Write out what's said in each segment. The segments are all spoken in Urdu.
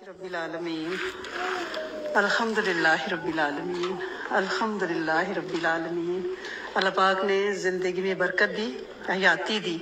रब्बिल आलमीन अल्हम्दुलिल्लाहि रब्बिल आलमीन अल्हम्दुलिल्लाहि रब्बिल आलमीन। अल्लाह पाक ने ज़िंदगी में बरकत दी, हयाती दी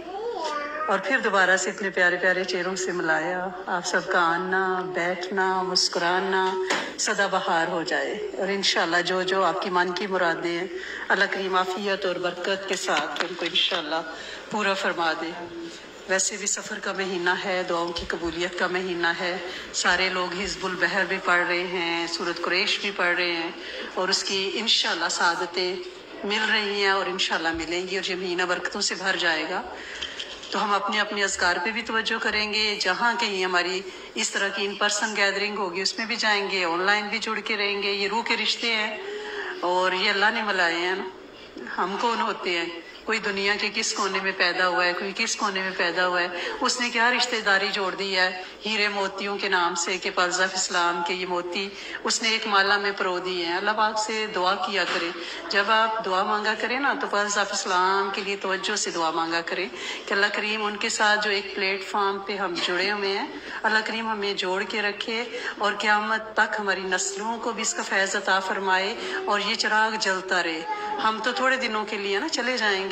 और फिर दोबारा से इतने प्यारे प्यारे चेहरों से मिलाया। आप सबका आना, बैठना, मुस्कुराना सदाबहार हो जाए और इंशाअल्लाह जो जो आपकी मन की मुरादें हैं अल्लाह करीम आफियत और बरकत के साथ उनको इंशाअल्लाह पूरा फरमा दे। वैसे भी सफ़र का महीना है, दुआओं की कबूलियत का महीना है। सारे लोग हिज़्बुल बहर भी पढ़ रहे हैं, सूरत कुरैश भी पढ़ रहे हैं और उसकी इंशाअल्लाह सादतें मिल रही हैं और इंशाअल्लाह मिलेंगी और ये महीना बरकतों से भर जाएगा। तो हम अपने अपने अज़कार पे भी तवज्जो करेंगे। जहाँ कहीं हमारी इस तरह की इन पर्सन गैदरिंग होगी उसमें भी जाएंगे, ऑनलाइन भी जुड़ के रहेंगे। ये रूह के रिश्ते हैं और ये अल्लाह ने मिलाए हैं ना। हम कौन होते हैं? कोई दुनिया के किस कोने में पैदा हुआ है, कोई किस कोने में पैदा हुआ है, उसने क्या रिश्तेदारी जोड़ दी है हीरे मोतियों के नाम से कि पल्ज़फ इस्लाम के ये मोती उसने एक माला में परो दिए हैं। अल्लाह पाक से दुआ किया करें। जब आप दुआ मांगा करें ना तो पल्ज़फ इस्लाम के लिए तवज्जो से दुआ मांगा करें कि अल्लाह करीम उनके साथ जो एक प्लेटफॉर्म पे हम जुड़े हुए हैं अल्लाह करीम हमें जोड़ के रखे और क़यामत तक हमारी नस्लों को भी इसका फैज़ अता फरमाए और ये चिराग जलता रहे। हम तो थोड़े दिनों के लिए ना चले जाएंगे,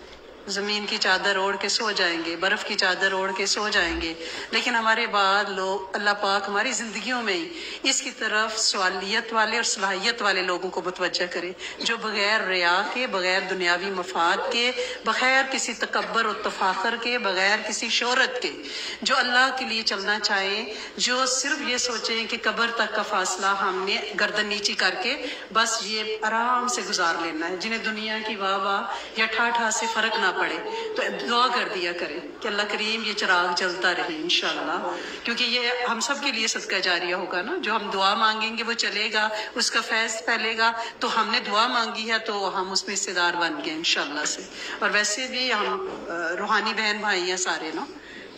ज़मीन की चादर ओढ़ के सो जाएंगे, बर्फ़ की चादर ओढ़ के सो जाएंगे, लेकिन हमारे बाद लोग अल्लाह पाक हमारी ज़िंदगियों में ही इसकी तरफ सवालियत वाले और सलाहियत वाले लोगों को मुतवज्जह करे जो बग़ैर रिया के, बग़ैर दुनियावी मफाद के, बग़ैर किसी तकब्बर और तफाखर के, बग़ैर किसी शोहरत के, जो अल्लाह के लिए चलना चाहें, जो सिर्फ ये सोचें कि कब्र तक का फासला हमने गर्दन नीची करके बस ये आराम से गुजार लेना है, जिन्हें दुनिया की वाह वाह या ठा से फ़र्क ना पड़े। तो दुआ कर दिया करें कि अल्लाह करीम ये चिराग जलता रहे इंशाअल्लाह, क्योंकि ये हम सब के लिए सदका जारिया होगा ना। जो हम दुआ मांगेंगे वो चलेगा, उसका फैज़ फैलेगा। तो हमने दुआ मांगी है तो हम उसमें हिस्सेदार बन गए इंशाअल्लाह से। और वैसे भी हम रूहानी बहन भाई हैं सारे ना,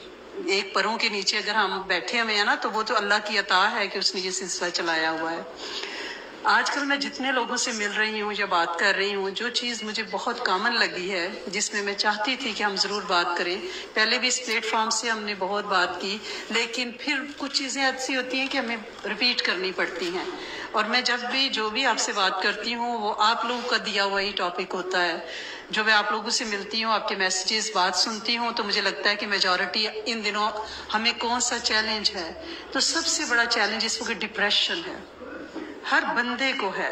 एक परों के नीचे अगर हम बैठे हुए हैं ना तो वो तो अल्लाह की अता है कि उसने ये सिलसिला चलाया हुआ है। आजकल मैं जितने लोगों से मिल रही हूँ या बात कर रही हूँ, जो चीज़ मुझे बहुत कॉमन लगी है जिसमें मैं चाहती थी कि हम ज़रूर बात करें, पहले भी इस प्लेटफॉर्म से हमने बहुत बात की, लेकिन फिर कुछ चीज़ें ऐसी होती हैं कि हमें रिपीट करनी पड़ती हैं। और मैं जब भी जो भी आपसे बात करती हूँ वो आप लोगों का दिया हुआ ही टॉपिक होता है। जो मैं आप लोगों से मिलती हूँ, आपके मैसेजेस, बात सुनती हूँ तो मुझे लगता है कि मेजॉरिटी इन दिनों हमें कौन सा चैलेंज है, तो सबसे बड़ा चैलेंज इस वक्त डिप्रेशन है। हर बंदे को है,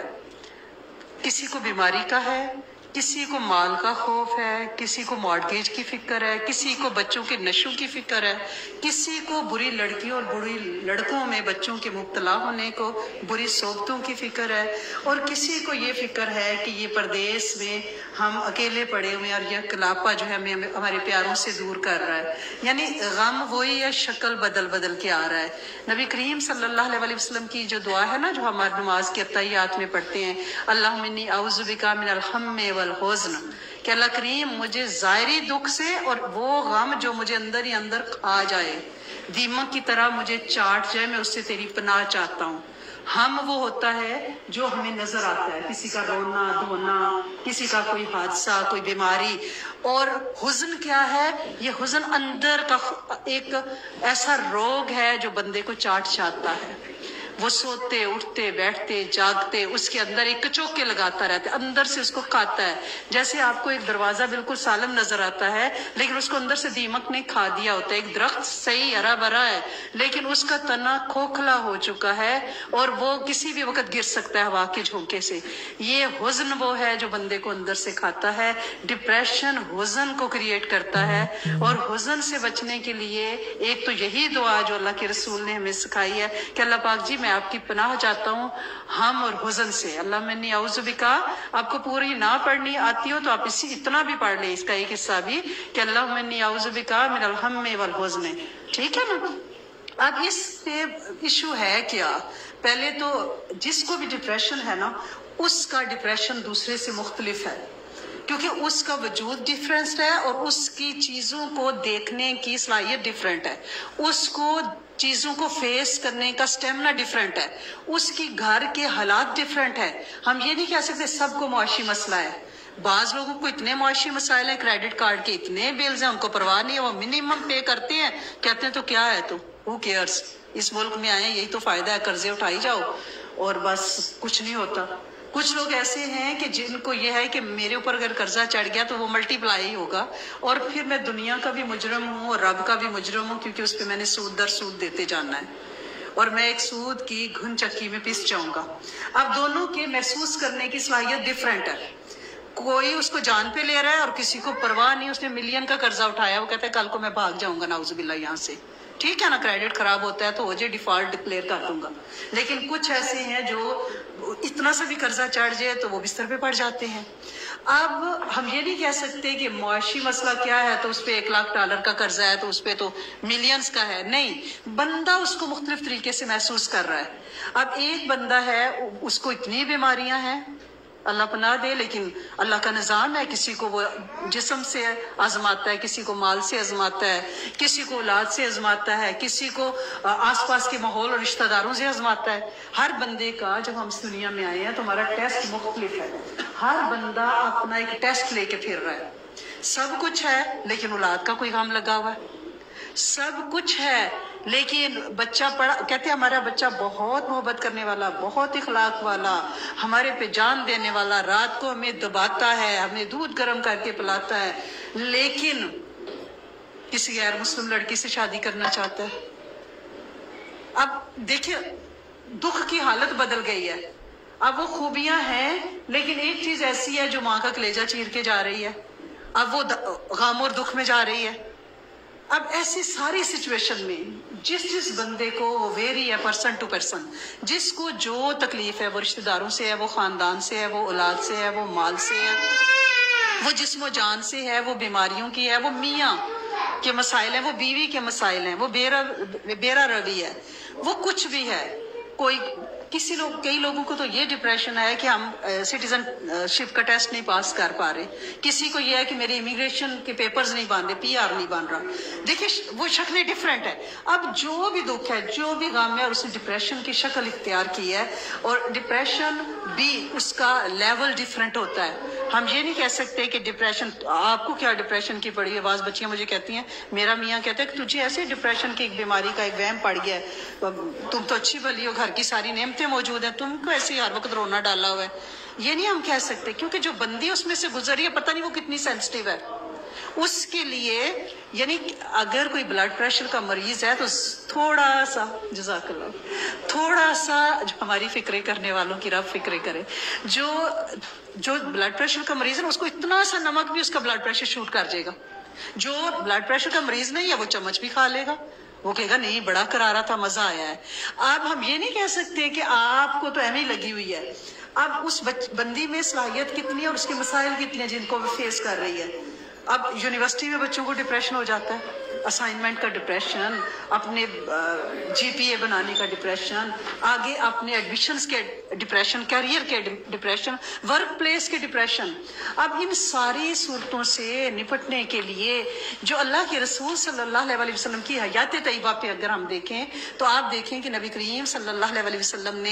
किसी को बीमारी का है, किसी को माल का खौफ है, किसी को मॉर्गेज की फिक्र है, किसी को बच्चों के नशों की फिक्र है, किसी को बुरी लड़कियों और बुरी लड़कों में बच्चों के मुब्तला होने को, बुरी सोबतों की फिक्र है, और किसी को ये फिक्र है कि ये परदेश में हम अकेले पड़े हुए हैं और यह कलापा जो है हमें हमारे प्यारों से दूर कर रहा है। यानी गम वही है, शक्ल बदल बदल के आ रहा है। नबी करीम सल्लल्लाहु अलैहि वसल्लम की जो दुआ है ना, जो हमारे नमाज के अत्तहियात में पढ़ते हैं, अल्लाहुम्मा इन्नी औज़ु बिका मिनल हम्मे वल हुज़्न, कि अल्लाह करीम मुझे ज़ाहिरी दुख से और वो गम जो मुझे अंदर ही अंदर खा जाए, दीमक की तरह मुझे चाट जाए, मैं उससे तेरी पनाह चाहता हूँ। हम वो होता है जो हमें नजर आता है, किसी का रोना धोना, किसी का कोई हादसा, कोई बीमारी। और हुज़्न क्या है? ये हुज़्न अंदर का एक ऐसा रोग है जो बंदे को चाट चाहता है। वो सोते उठते बैठते जागते उसके अंदर एक कचोके लगाता रहता है, अंदर से उसको खाता है। जैसे आपको एक दरवाजा बिल्कुल सालम नजर आता है लेकिन उसको अंदर से दीमक ने खा दिया होता है। एक दरख्त सही हरा भरा है लेकिन उसका तना खोखला हो चुका है और वो किसी भी वक्त गिर सकता है हवा के झोंके से। ये हुज़्न वो है जो बंदे को अंदर से खाता है। डिप्रेशन हुज़्न को क्रिएट करता है और हुज़्न से बचने के लिए एक तो यही दुआ जो अल्लाह के रसूल ने हमें सिखाई है कि अल्लाह पाक जी मैं आपकी पनाह चाहता हूँ हम और हुज़्न से। अल्लाहुम्मा इन्नी औज़ु बिका, आपको पूरी ना पढ़नी आती हो तो आप इसी इतना भी पढ़ ले, इसका एक हिस्सा भी, कि अल्लाहुम्मा इन्नी औज़ु बिका मिनल हम्मे वल हुज़्न। ठीक है ना? अब इस पे इशू है क्या? पहले तो जिसको भी डिप्रेशन है ना, उसका डिप्रेशन दूसरे से मुख्तलिफ है क्योंकि उसका वजूद डिफरेंट है और उसकी चीज़ों को देखने की सलाहियत डिफरेंट है, उसको चीज़ों को फेस करने का स्टेमिना डिफरेंट है, उसकी घर के हालात डिफरेंट है। हम ये नहीं कह सकते सबको मुआशी मसला है। बाज लोगों को इतने मुआशी मसाइल हैं, क्रेडिट कार्ड के इतने बिल्स हैं, उनको परवाह नहीं है, वो मिनिमम पे करते हैं, कहते हैं तो क्या है, तो हु केयर्स, इस मुल्क में आए, यही तो फायदा है, कर्जे उठाई जाओ और बस कुछ नहीं होता। कुछ लोग ऐसे हैं कि जिनको ये है कि मेरे ऊपर अगर कर्जा चढ़ गया तो वो मल्टीप्लाई ही होगा, और फिर मैं दुनिया का भी मुजरम हूँ और रब का भी मुजरम हूँ, क्योंकि उस पर मैंने सूद दर सूद देते जाना है, और मैं एक सूद की घुन चक्की में पिस जाऊंगा। अब दोनों के महसूस करने की सलाहियत डिफरेंट है। कोई उसको जान पे ले रहा है और किसी को परवाह नहीं, उसने मिलियन का कर्जा उठाया, वो कहता है कल को मैं भाग जाऊंगा नाउजुबिल्लाह यहाँ से। ठीक है ना, क्रेडिट खराब होता है तो हो जाए डिफॉल्ट डिक्लेयर कर दूंगा। लेकिन कुछ ऐसे हैं जो इतना सा भी कर्जा चढ़ जाए तो वो बिस्तर पे पड़ जाते हैं। अब हम ये नहीं कह सकते कि मुआशी मसला क्या है तो उस पर $1,00,000 का कर्जा है तो उस पर तो मिलियंस का है, नहीं, बंदा उसको मुख्तलिफ तरीके से महसूस कर रहा है। अब एक बंदा है उसको इतनी बीमारियां हैं, अल्लाह पनाह दे, लेकिन अल्लाह का निज़ाम है, किसी को वो जिस्म से आजमाता है, किसी को माल से आजमाता है, किसी को औलाद से आजमाता है, किसी को आसपास के माहौल और रिश्तेदारों से आजमाता है। हर बंदे का, जब हम इस दुनिया में आए हैं तो हमारा टेस्ट मुख्तलिफ है। हर बंदा अपना एक टेस्ट लेके फिर रहा है। सब कुछ है लेकिन औलाद का कोई काम लगा हुआ है, सब कुछ है लेकिन बच्चा पढ़ा, कहते हैं हमारा बच्चा बहुत मोहब्बत करने वाला, बहुत इखलाक वाला, हमारे पे जान देने वाला, रात को हमें दबाता है, हमें दूध गर्म करके पिलाता है, लेकिन किसी गैर मुस्लिम लड़की से शादी करना चाहता है। अब देखिए दुख की हालत बदल गई है। अब वो खूबियां हैं लेकिन एक चीज ऐसी है जो माँ का कलेजा चीर के जा रही है, अब वो गम और दुख में जा रही है। अब ऐसी सारी सिचुएशन में जिस बंदे को वो वेरी है पर्सन टू पर्सन, जिसको जो तकलीफ है वो रिश्तेदारों से है, वो खानदान से है, वो औलाद से है, वो माल से है, वो जिस्मो जान से है, वो बीमारियों की है, वो मियाँ के मसाइल हैं, वो बीवी के मसाइल हैं, वो बेरा रवि है, वो कुछ भी है। कोई कई लोगों को तो ये डिप्रेशन है कि हम सिटीजनशिप का टेस्ट नहीं पास कर पा रहे, किसी को ये है कि मेरे इमिग्रेशन के पेपर्स नहीं बन रहे, PR नहीं बन रहा। देखिए वो शक्लें डिफरेंट है। अब जो भी दुख है, जो भी गम है, और उसने डिप्रेशन की शक्ल इख्तियार की है, और डिप्रेशन भी उसका लेवल डिफरेंट होता है। हम ये नहीं कह सकते कि डिप्रेशन, आपको क्या डिप्रेशन की पड़ी है। बाज़ बच्चियां मुझे कहती हैं, मेरा मियाँ कहता है कि तुझे ऐसे डिप्रेशन की एक बीमारी का एक वहम पड़ गया है, तुम तो अच्छी भली हो, घर की सारी नेमतें मौजूद हैं, तुमको ऐसे ही हर वक्त रोना डाला हुआ है। ये नहीं हम कह सकते, क्योंकि जो बंदी उसमें से गुजरी है, पता नहीं वो कितनी सेंसिटिव है उसके लिए। यानी अगर कोई ब्लड प्रेशर का मरीज है तो थोड़ा सा, जज़ाकल्लाह, थोड़ा सा जो हमारी फिक्रें करने वालों की रब फिक्रें करे, जो ब्लड प्रेशर का मरीज है उसको इतना सा नमक भी उसका ब्लड प्रेशर शूट कर जाएगा। जो ब्लड प्रेशर का मरीज नहीं है वो चम्मच भी खा लेगा, वो कहेगा नहीं बड़ा करारा था, मजा आया है। अब हम ये नहीं कह सकते कि आपको तो एम ही लगी हुई है। अब उस बंदी में सलाहियत कितनी है और उसके मसाइल कितने हैं जिनको वो फेस कर रही है। अब यूनिवर्सिटी में बच्चों को डिप्रेशन हो जाता है, असाइनमेंट का डिप्रेशन, अपने GPA बनाने का डिप्रेशन, आगे अपने एडमिशन्स के डिप्रेशन, करियर के डिप्रेशन, वर्क प्लेस के डिप्रेशन। अब इन सारी सूरतों से निपटने के लिए जो अल्लाह के रसूल सल्लल्लाहु अलैहि वसल्लम की हयात तैयबा पे अगर हम देखें तो आप देखें कि नबी करीम सल्लल्लाहु अलैहि वसल्लम ने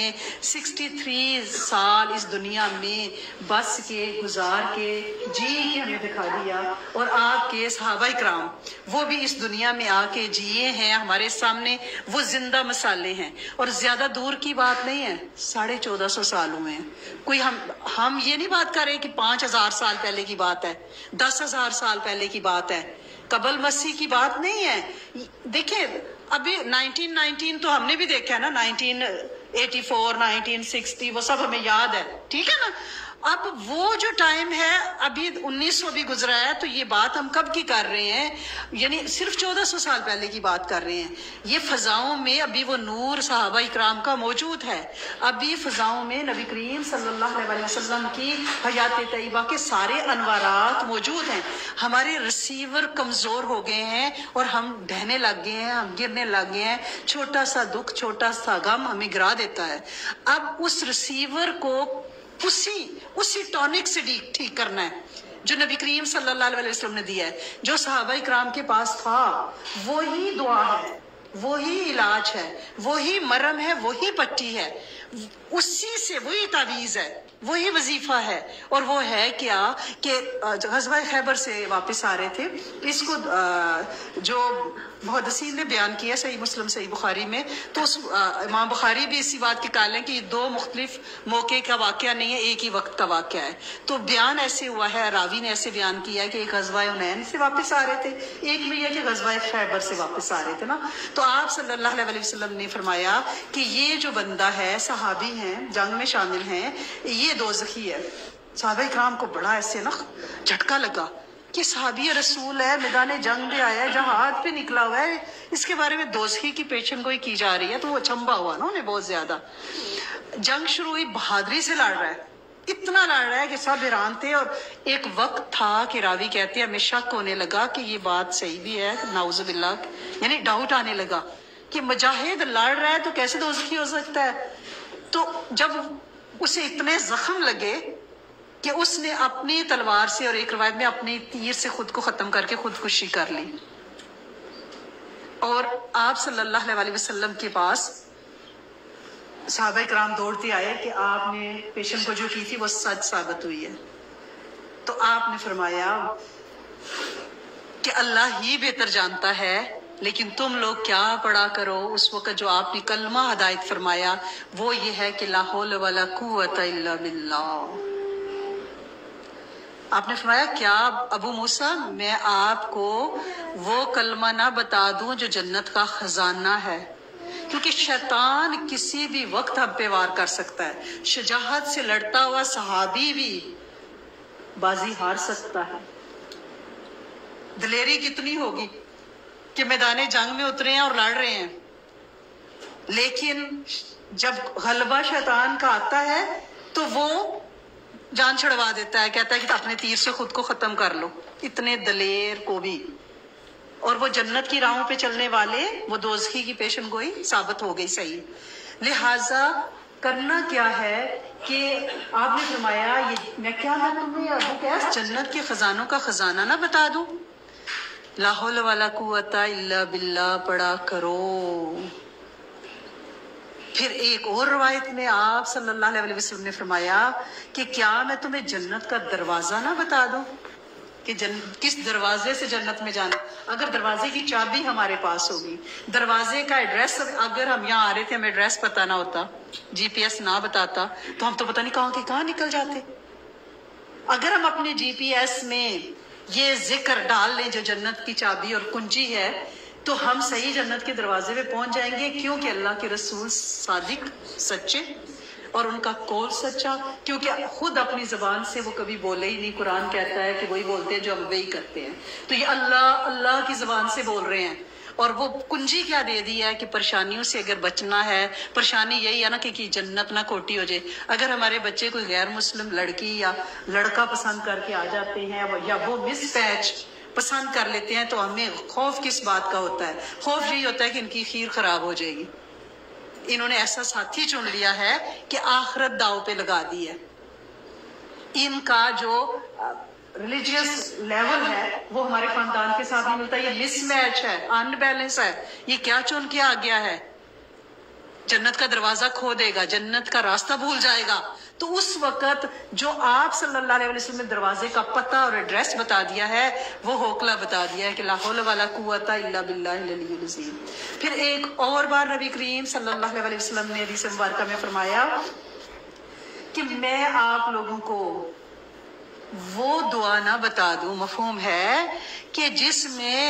63 साल इस दुनिया में बस के गुजार के जी के हमें दिखा दिया, और आपके सहाबा इकराम वो भी इस दुनिया में आके जिए हैं हमारे सामने, वो जिंदा मसाले हैं। और ज्यादा दूर की बात नहीं है, 1450 साल हुए हैं। कोई हम ये नहीं बात कर रहे कि 5000 साल पहले की बात है, 10,000 साल पहले की बात है, कबल मसीह की बात नहीं है। देखिए अभी 1919 तो हमने भी देखा है ना, 1984, 1960 वो सब हमें याद है, ठीक है ना। अब वो जो टाइम है, अभी 1900 भी गुजरा है, तो ये बात हम कब की कर रहे हैं, यानी सिर्फ 1400 साल पहले की बात कर रहे हैं। ये फजाओं में अभी वो नूर सहाबा इकराम का मौजूद है, अभी फजाओं में नबी करीम सल्लल्लाहु अलैहि वसल्लम की हयात तैयबा के सारे अनवारात मौजूद हैं। हमारे रिसीवर कमजोर हो गए हैं और हम ढहने लग गए हैं, हम गिरने लग गए हैं। छोटा सा दुख, छोटा सा गम हमें गिरा देता है। अब उस रिसीवर को उसी टॉनिक से ठीक करना है जो नबी करीम सल्लल्लाहु अलैहि वसल्लम ने दिया है, जो सहाबा इकराम के पास था, वही दुआ है, وہی علاج ہے، وہی مرم ہے، وہی پٹی ہے، اسی سے وہی تعویذ ہے، وہی وظیفہ ہے۔ اور وہ ہے کیا کہ غزوہ خیبر سے واپس آ رہے تھے، اس کو جو محدثین نے بیان کیا صحیح مسلم صحیح بخاری میں، تو امام بخاری بھی اسی بات کی قائل ہیں کہ یہ دو مختلف موقع کا واقعہ نہیں ہے، ایک ہی وقت کا واقعہ ہے۔ تو بیان ایسے ہوا ہے، راوی نے ایسے بیان کیا ہے کہ ایک غزوہ حنین سے واپس آ رہے تھے، ایک میں یہ کہ غزوہ خیبر سے واپس آ رہے تھے نا۔ تو آپ صلی اللہ علیہ وسلم نے فرمایا کہ یہ جو بندہ ہے، صحابی ہیں، جنگ میں شامل ہیں، یہ دوزخی ہے۔ صحابہ اکرام کو بڑا ایسے نا جھٹکا لگا کہ صحابی رسول ہے، میدان جنگ پہ آیا ہے، جہاد پہ نکلا ہوا ہے، اس کے بارے میں دوزخی کی پیشن گوئی کی جا رہی ہے۔ تو وہ اچنبھا ہوا نا انہیں بہت زیادہ۔ جنگ شروع ہوئی، بہادری سے لڑ رہا ہے، اتنا لڑ رہا ہے کہ سب حیران تھے۔ اور ایک وقت تھا کہ راوی کہتے ہیں ہمیں شک ہونے لگا کہ یہ بات صحیح بھی ہے، نعوذ باللہ، یعنی ڈاؤٹ آنے لگا کہ مجاہد لڑ رہا ہے تو کیسے دوزخی ہو سکتا ہے۔ تو جب اسے اتنے زخم لگے کہ اس نے اپنی تلوار سے، اور ایک روایت میں اپنی تیر سے خود کو ختم کر کے خودکشی کر لی۔ اور آپ صلی اللہ علیہ وسلم کے پاس صحابہ کرام دوڑتے آئے کہ آپ نے پیشن کو جو کی تھی وہ سچ ثابت ہوئی ہے۔ تو آپ نے فرمایا کہ اللہ ہی بہتر جانتا ہے، لیکن تم لوگ کیا پڑھا کرو۔ اس وقت جو آپ نے کلمہ ہدایت فرمایا وہ یہ ہے کہ لا حول ولا قوت الا باللہ۔ آپ نے فرمایا کیا ابو موسیٰ میں آپ کو وہ کلمہ نہ بتا دوں جو جنت کا خزانہ ہے، کیونکہ شیطان کسی بھی وقت ہم پہ وار کر سکتا ہے۔ شجاعت سے لڑتا ہوا صحابی بھی بازی ہار سکتا ہے۔ دلیری کتنی ہوگی کہ میدان جنگ میں اترے ہیں اور لڑ رہے ہیں، لیکن جب غلبہ شیطان کا آتا ہے تو وہ جان چھڑوا دیتا ہے، کہتا ہے کہ اپنے تیر سے خود کو ختم کر لو۔ اتنے دلیر کو بھی، اور وہ جنت کی راہوں پہ چلنے والے، وہ دوزخی کی پیشن گوئی ثابت ہو گئی صحیح۔ لہٰذا کرنا کیا ہے کہ آپ نے فرمایا میں تمہیں ابو قیس جنت کے خزانوں کا خزانہ نہ بتا دوں؟ لا حول ولا قوت الا باللہ پڑھا کرو۔ پھر ایک اور روایت میں آپ صلی اللہ علیہ وسلم نے فرمایا کہ کیا میں تمہیں جنت کا دروازہ نہ بتا دوں کہ کس دروازے سے جنت میں جانا۔ اگر دروازے کی چابی ہمارے پاس ہوگی، دروازے کا ایڈریس، اگر ہم یہاں آ رہے تھے ہمیں ایڈریس پتہ نہ ہوتا، جی پی ایس نہ بتاتا، تو ہم تو پتہ نہیں کہاں نکل جاتے۔ اگر ہم اپنے جی پی ایس میں یہ ذکر ڈال لیں جو جنت کی چابی اور کنجی ہے، تو ہم صحیح جنت کے دروازے پہ پہنچ جائیں گے، کیونکہ اللہ کے رسول صادق، سچے، اور ان کا قول سچا، کیونکہ خود اپنی زبان سے وہ کبھی بولے ہی نہیں۔ قرآن کہتا ہے کہ وہی بولتے ہیں جو ہم وہی کرتے ہیں، تو یہ اللہ کی زبان سے بول رہے ہیں۔ اور وہ کنجی کیا دے دی ہے کہ پریشانیوں سے اگر بچنا ہے، پریشانی یہی ہے نا کہ جنت نہ کھوٹی ہو جائے۔ اگر ہمارے بچے کوئی غیر مسلم لڑکی یا لڑکا پسند کر کے آ جاتے ہیں، یا وہ مس پیچ پسند کر لیتے ہیں، تو ہمیں خوف کس بات کا ہوتا ہے؟ خوف یہی ہوتا ہے کہ ان کی خیر خراب ہو جائے گی، انہوں نے ایسا ساتھی چن لیا ہے کہ آخرت داؤ پہ لگا دی ہے۔ ان کا جو ریلیجیس لیول ہے وہ ہمارے خاندان کے ساتھ نہیں ملتا، یہ مس میچ ہے، ان بیلنس ہے۔ یہ کیا چن کے آ گیا ہے؟ جنت کا دروازہ کھو دے گا، جنت کا راستہ بھول جائے گا۔ تو اس وقت جو آپ صلی اللہ علیہ وسلم نے دروازے کا پتہ اور ایڈریس بتا دیا ہے، وہ ہوکلا بتا دیا ہے کہ لا حول ولا قوت الا باللہ العلی العظیم۔ پھر ایک اور بار نبی کریم صلی اللہ علیہ وسلم نے حدیث مبارکہ میں فرمایا کہ میں آپ لوگوں کو وہ دعا نہ بتا دوں، مفہوم ہے کہ جس میں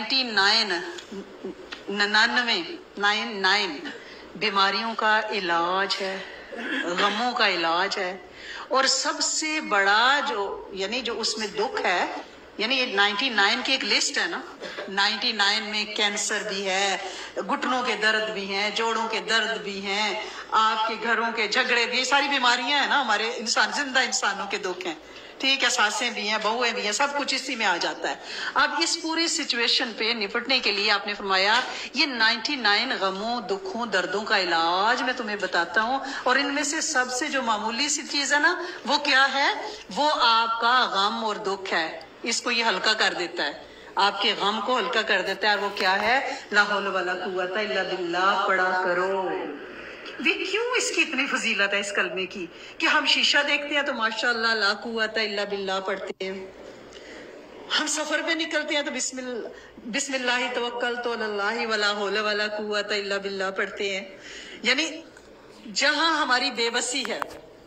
99 بیماریوں کا علاج ہے، غموں کا علاج ہے، اور سب سے بڑا جو اس میں دکھ ہے، یعنی یہ 99 کی ایک لسٹ ہے نا، 99 میں کینسر بھی ہے، گھٹنوں کے درد بھی ہیں، جوڑوں کے درد بھی ہیں، آپ کے گھروں کے جھگڑے بھی، ساری بیماریاں ہیں نا، ہمارے زندہ انسانوں کے دکھ ہیں، ٹھیک ہے، ساسیں بھی ہیں، بہویں بھی ہیں، سب کچھ اسی میں آ جاتا ہے۔ اب اس پوری سچویشن پہ نپٹنے کے لیے آپ نے فرمایا یہ 99 غموں، دکھوں، دردوں کا علاج میں تمہیں بتاتا ہوں، اور ان میں سے سب سے جو معمولی سی چیز ہے نا، وہ کیا ہے؟ وہ آپ کا غم اور دکھ ہے، اس کو یہ ہلکا کر دیتا ہے۔ آپ کے غم کو ہلکا کر دیتا ہے، اور وہ کیا ہے؟ لا حول ولا قوت الا باللہ پڑھا کرو۔ کیوں اس کی اتنی فضیلت ہے اس کلمے کی کہ ہم شیشہ دیکھتے ہیں تو ماشاءاللہ لا قوت الا باللہ پڑھتے ہیں، ہم سفر پہ نکلتے ہیں تو بسم اللہ توکلت علی اللہ ولا حول ولا قوت الا باللہ پڑھتے ہیں۔ یعنی جہاں ہماری بے بسی ہے،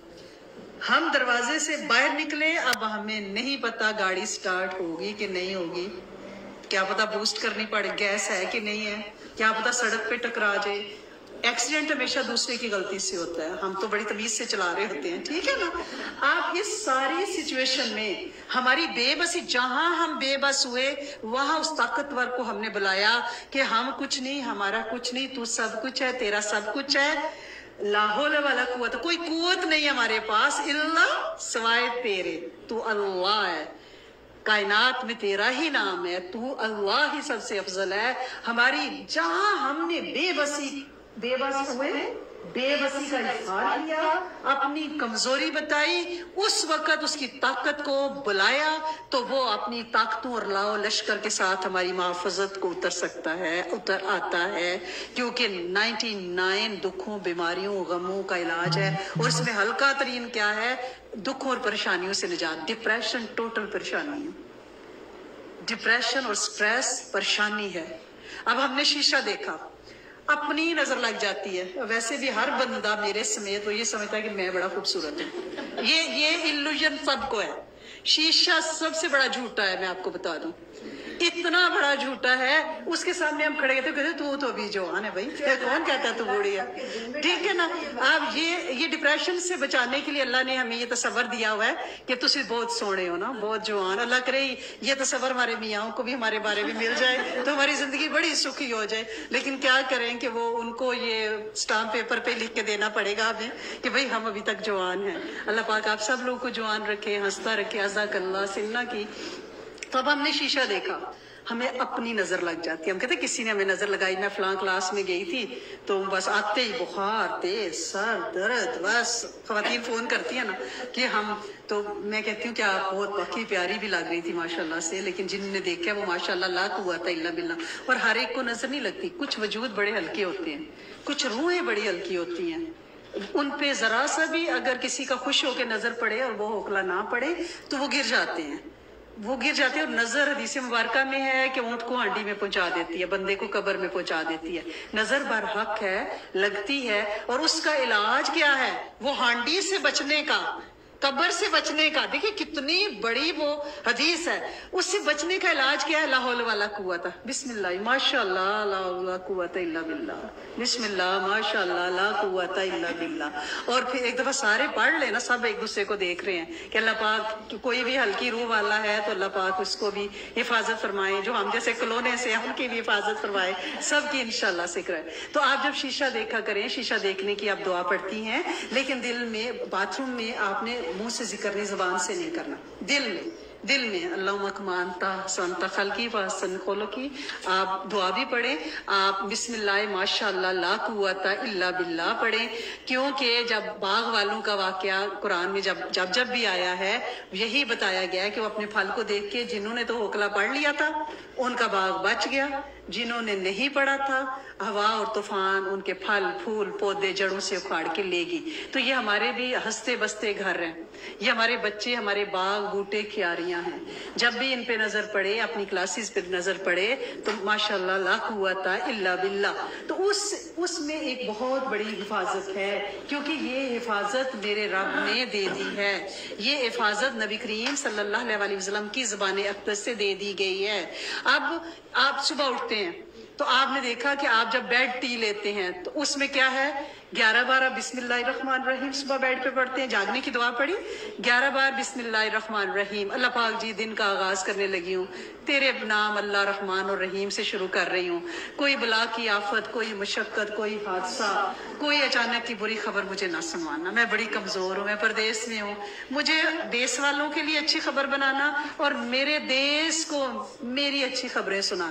ہم دروازے سے باہر نکلے، اب ہمیں نہیں پتا گاڑی سٹارٹ ہوگی کہ نہیں ہوگی، کیا پتا بوسٹ کرنی پڑے، گیس ہے کہ نہیں ہے، کیا پتا سڑک پہ ٹکرا جائے۔ ایکسیڈنٹ ہمیشہ دوسرے کی غلطی سے ہوتا ہے، ہم تو بڑی تمیز سے چلا رہے ہوتے ہیں، ٹھیک ہے نا۔ آپ اس ساری سچویشن میں ہماری بے بسی، جہاں ہم بے بس ہوئے وہاں اس طاقتور کو ہم نے بلایا کہ ہم کچھ نہیں، ہمارا کچھ نہیں، تو سب کچھ ہے، تیرا سب کچھ ہے، لا حول ولا قوت، کوئی قوت نہیں ہمارے پاس الا سوائے تیرے، تو اللہ ہے، کائنات میں تیرا ہی نام ہے، تو اللہ ہی سب سے افضل ہے۔ ہماری جہاں ہم نے بے بس ہوئے، بے بسی کا اظہار کیا، اپنی کمزوری بتائی، اس وقت اس کی طاقت کو بلایا تو وہ اپنی طاقتوں اور لاؤ لشکر کے ساتھ ہماری محافظت کو اتر آتا ہے، کیونکہ 99 دکھوں، بیماریوں، غموں کا علاج ہے، اور اس میں ہلکا ترین کیا ہے؟ دکھوں اور پریشانیوں سے نجات۔ ڈپریشن ٹوٹل پریشانی ہے، ڈپریشن اور سٹریس پریشانی ہے۔ اب ہم نے شیشہ دیکھا، اپنی نظر لگ جاتی ہے، ویسے بھی ہر بندہ میرے سمیت وہ یہ سمجھتا ہے کہ میں بڑا خوبصورت ہوں، یہ الوژن سب کو ہے۔ شیشہ سب سے بڑا جھوٹا ہے، میں آپ کو بتا دوں، اتنا بڑا جھوٹا ہے، اس کے سامنے ہم کھڑے گئے تھے، تو ابھی جوان ہے بھائی، کون کہتا ہے تو بوڑھی ہے، ٹھیک ہے نا۔ اب یہ ڈپریشن سے بچانے کے لیے اللہ نے ہمیں یہ تصور دیا ہوا ہے کہ تسی بہت سونے ہو نا، بہت جوان، اللہ کرے یہ تصور ہمارے میاں کو بھی ہمارے بارے میں مل جائے تو ہماری زندگی بڑی سکھی ہو جائے، لیکن کیا کریں کہ وہ ان کو یہ سٹامپ پیپر پہ لکھ کے دینا پڑے گا ہمیں کہ بھائی ہم ابھی تک جوان ہیں۔ اللہ پاک آپ سب لوگ کو جوان رکھے، ہنستا رکھے، عزاک اللہ سننا کی۔ تو اب ہم نے شیشہ دیکھا، ہمیں اپنی نظر لگ جاتی ہے، ہم کہتے ہیں کسی نے ہمیں نظر لگائی، میں فلاں کلاس میں گئی تھی تو بس آتے ہی بخار، تیز سر درد، بس خواتین فون کرتی ہیں نا کہ ہم، تو میں کہتی ہوں کہ آپ بہت پکی پیاری بھی لگ رہی تھی ماشاءاللہ سے، لیکن جن نے دیکھا وہ ماشاءاللہ لا قوت الا باللہ، اور ہر ایک کو نظر نہیں لگتی، کچھ وجود بڑے ہلکے ہوتے ہیں، کچھ روحیں بڑی ہلکی ہوتی ہیں، ان پہ ذرا سا بھی اگر کسی کا خوش ہو کے نظر پڑے اور وہ ہوکلا نہ پڑے تو وہ گر جاتے ہیں، اور نظر حدیث مبارکہ میں ہے کہ اونٹ کو ہانڈی میں پہنچا دیتی ہے، بندے کو قبر میں پہنچا دیتی ہے۔ نظر برحق ہے، لگتی ہے، اور اس کا علاج کیا ہے؟ وہ ہانڈی سے بچنے کا، قبر سے بچنے کا، دیکھیں کتنی بڑی وہ حدیث ہے، اس سے بچنے کا علاج کیا ہے؟ لا حول ولا قوت، بسم اللہ ماشاءاللہ لا حول ولا قوت الا باللہ، بسم اللہ ماشاءاللہ لا قوت الا باللہ۔ اور پھر ایک دفعہ سارے پڑھ لیں نا، سب ایک دوسرے کو دیکھ رہے ہیں کہ اللہ پاک کوئی بھی ہلکی روح والا ہے تو اللہ پاک اس کو بھی حفاظت فرمائے، جو ہم جیسے کلونے سے ان کی بھی حفاظت فرمائے، سب کی انشاءاللہ ذکر ہے۔ تو آپ جب شیشہ دیکھا کریں، شیشہ دیکھنے کی آپ دعا پڑھتی ہیں، لیکن دل میں، باتھ روم میں آپ نے منہ سے ذکر نہیں، زبان سے نہیں کرنا، دل میں اللہم کما انت احسنت خلقی واحسن خلقی، آپ دعا بھی پڑھیں، آپ بسم اللہ ماشاءاللہ لا قوت الا باللہ پڑھیں، کیونکہ جب باغ والوں کا واقعہ قرآن میں جب بھی آیا ہے، یہی بتایا گیا ہے کہ وہ اپنے پھل کو دیکھ کے، جنہوں نے تو ہوکلا پڑھ لیا تھا ان کا باغ بچ گیا، جنہوں نے نہیں پڑھا تھا ہوا اور طوفان ان کے پھل پھول پودے جڑوں سے اکھاڑ کے لے گی۔ تو یہ ہمارے بھی ہنستے بستے گھر ہیں، یہ ہمارے بچے، ہمارے باغ بوٹے کھیاریاں ہیں، جب بھی ان پہ نظر پڑے، اپنی کلاسز پہ نظر پڑے تو ماشاءاللہ لا قوت الا باللہ، تو اس میں ایک بہت بڑی حفاظت ہے، کیونکہ یہ حفاظت میرے رب نے دے دی ہے، یہ حفاظت نبی کریم صلی اللہ علیہ وسلم کی زبان اقدس سے دے دی گئی ہے۔ اب آپ صبح اٹھتے ہیں تو آپ نے دیکھا کہ آپ جب بیڈ ٹی لیتے ہیں تو اس میں کیا ہے؟ 11 بار بسم اللہ الرحمن الرحیم صبح بیڈ پہ پڑھتے ہیں، جاگنے کی دعا پڑھی 11 بار بسم اللہ الرحمن الرحیم، اللہ پاک جی دن کا آغاز کرنے لگی ہوں، تیرے نام اللہ رحمان اور رحیم سے شروع کر رہی ہوں، کوئی بلا کی آفت، کوئی مشقت، کوئی حادثہ، کوئی اچانک کی بری خبر مجھے نہ سنوانا، میں بڑی کمزور ہوں، میں پردیس میں ہوں، مجھے دیس والوں کے لیے اچھی خبر بنانا اور میرے دیس کو میری اچھی خبریں سنانا،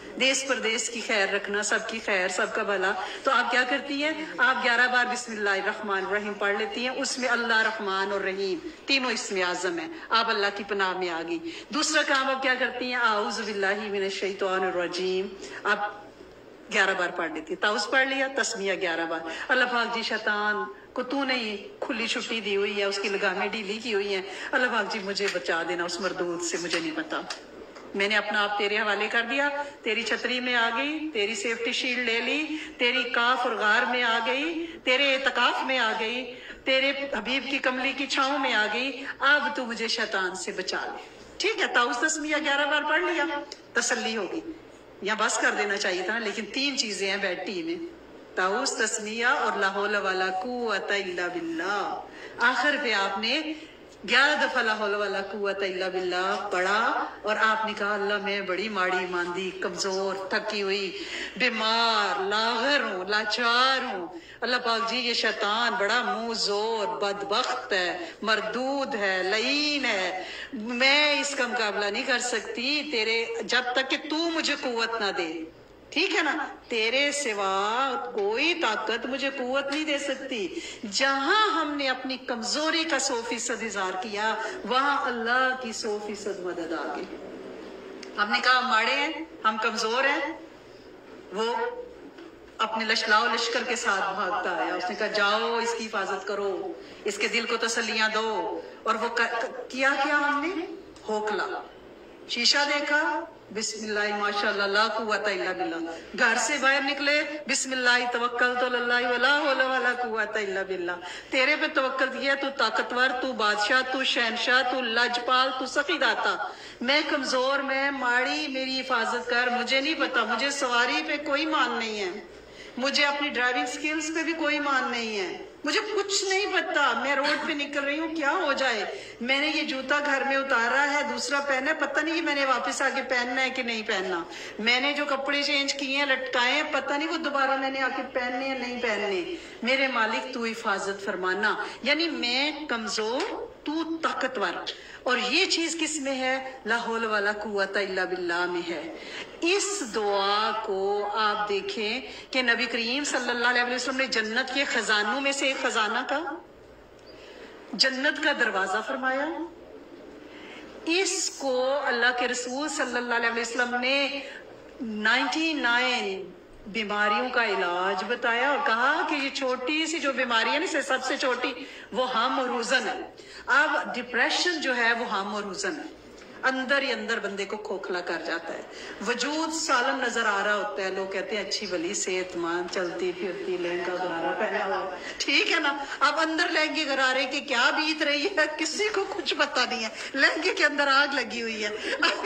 دیس پردیس کی خیر رکھنا، سب کی خیر، سب کا بھلا. تو آپ کیا کرتی ہیں؟ آپ 11 بار بسم اللہ الرحمن الرحیم پڑھ لیتی ہیں. اس میں اللہ، رحمان اور رحیم تینوں اسم اعظم ہیں. آپ اللہ کی پناہ میں آ گئی. دوسرا کام آپ کیا کرتی ہیں؟ اعوذ باللہ من الشیطان الرجیم آپ 11 بار پڑھ لیتی ہے. تعوذ پڑھ لیا، تسمیہ 11 بار. اللہ پاک جی شیطان کو تو نے کھلی چھٹی دی ہوئی ہے، اس کی لگامیں ڈھیلی کی ہوئی ہیں. اللہ پاک جی مجھے بچا دینا اس مردود سے، مجھے نہیں پتا. میں نے اپنا آپ تیرے حوالے کر دیا. تیری چھتری میں آ گئی، تیری سیفٹی شیلڈ لے لی، تیری کاف اور غار میں آ گئی، تیرے اعتکاف میں آ گئی، تیرے حبیب کی کملی کی چھاؤں میں آ گئی. اب تو مجھے شیطان سے بچا لے. ٹھیک ہے، تعوذ تسمیہ 11 بار پڑھ لیا، تسلی ہوگی. یا بس کر دینا چاہیے تھا، لیکن 3 چیزیں ہیں بیٹی میں: تعوذ، تسمیہ اور لا حول ولا قوت الا باللہ. آخر پہ آپ نے 11 دفعہ لا حول ولا قوت الا باللہ پڑھا اور آپ نے کہا اللہ میں بڑی ماڑی ماندی، کمزور، تھکی ہوئی، بیمار، لاغر ہوں، لاچار ہوں. اللہ پاک جی یہ شیطان بڑا منہ زور، بدبخت ہے، مردود ہے، لعین ہے، میں اس کا مقابلہ نہیں کر سکتی تیرے جب تک کہ تو مجھے قوت نہ دے. ٹھیک ہے نا؟ تیرے سوا کوئی طاقت مجھے قوت نہیں دے سکتی. جہاں ہم نے اپنی کمزوری کا 100% اظہار کیا، وہاں اللہ کی 100% مدد آ گئی. ہم نے کہا ہم ماڑے ہیں، ہم کمزور ہیں. وہ اپنے لشکر لشکر کے ساتھ بھاگتا آیا. اس نے کہا جاؤ اس کی حفاظت کرو، اس کے دل کو تسلیاں دو. اور وہ کیا ہم نے ہوکلا، شیشہ دیکھا، بسم اللہ ماشاءاللہ لا قوت الا باللہ. گھر سے باہر نکلے، بسم اللہ توکلت علی اللہ ولا حول ولا قوت الا باللہ. تیرے پہ توکل کیا، تو طاقتور، تو بادشاہ، تو شہنشاہ، تو لجپال، تو سخی داتا. میں کمزور، میں ماڑی، میری حفاظت کر. مجھے نہیں پتا، مجھے سواری پہ کوئی مان نہیں ہے، مجھے اپنی ڈرائیونگ سکلز پہ بھی کوئی مان نہیں ہے، مجھے کچھ نہیں پتا. میں روڈ پہ نکل رہی ہوں، کیا ہو جائے. میں نے یہ جوتا گھر میں اتارا ہے، دوسرا پہنا ہے، پتہ نہیں میں نے واپس آگے پہننا ہے کہ نہیں پہننا. میں نے جو کپڑے چینج کیے ہیں، لٹکائے ہیں، پتہ نہیں وہ دوبارہ میں نے آگے پہننے یا نہیں پہننے. میرے مالک تو حفاظت فرمانا. یعنی میں کمزور، تو طاقتور. اور یہ چیز کس میں ہے؟ لا حول ولا قوت الا باللہ میں ہے. اس دعا کو آپ دیکھیں کہ نبی کریم صلی اللہ علیہ وسلم نے جنت کے خزانوں میں سے ایک خزانہ کا، جنت کا دروازہ فرمایا. اس کو اللہ کے رسول صلی اللہ علیہ وسلم نے 99 بیماریوں کا علاج بتایا اور کہا کہ یہ چھوٹی سی جو بیماری ہے نا، سب سے چھوٹی وہ ہم اور حزن ہے. اب ڈپریشن جو ہے وہ ہم اور حزن ہے، اندر ہی اندر بندے کو کھوکھلا کر جاتا ہے. وجود سالم نظر آ رہا ہوتا ہے، لوگ کہتے ہیں اچھی بلی صحت مند، چلتی پھرتی، لہنگا غرارہ پہنا ہوا. ٹھیک ہے نا؟ اب اندر لہنگے غرارے کی کیا بیت رہی ہے کسی کو کچھ پتا نہیں ہے. لہنگے کے اندر آگ لگی ہوئی ہے.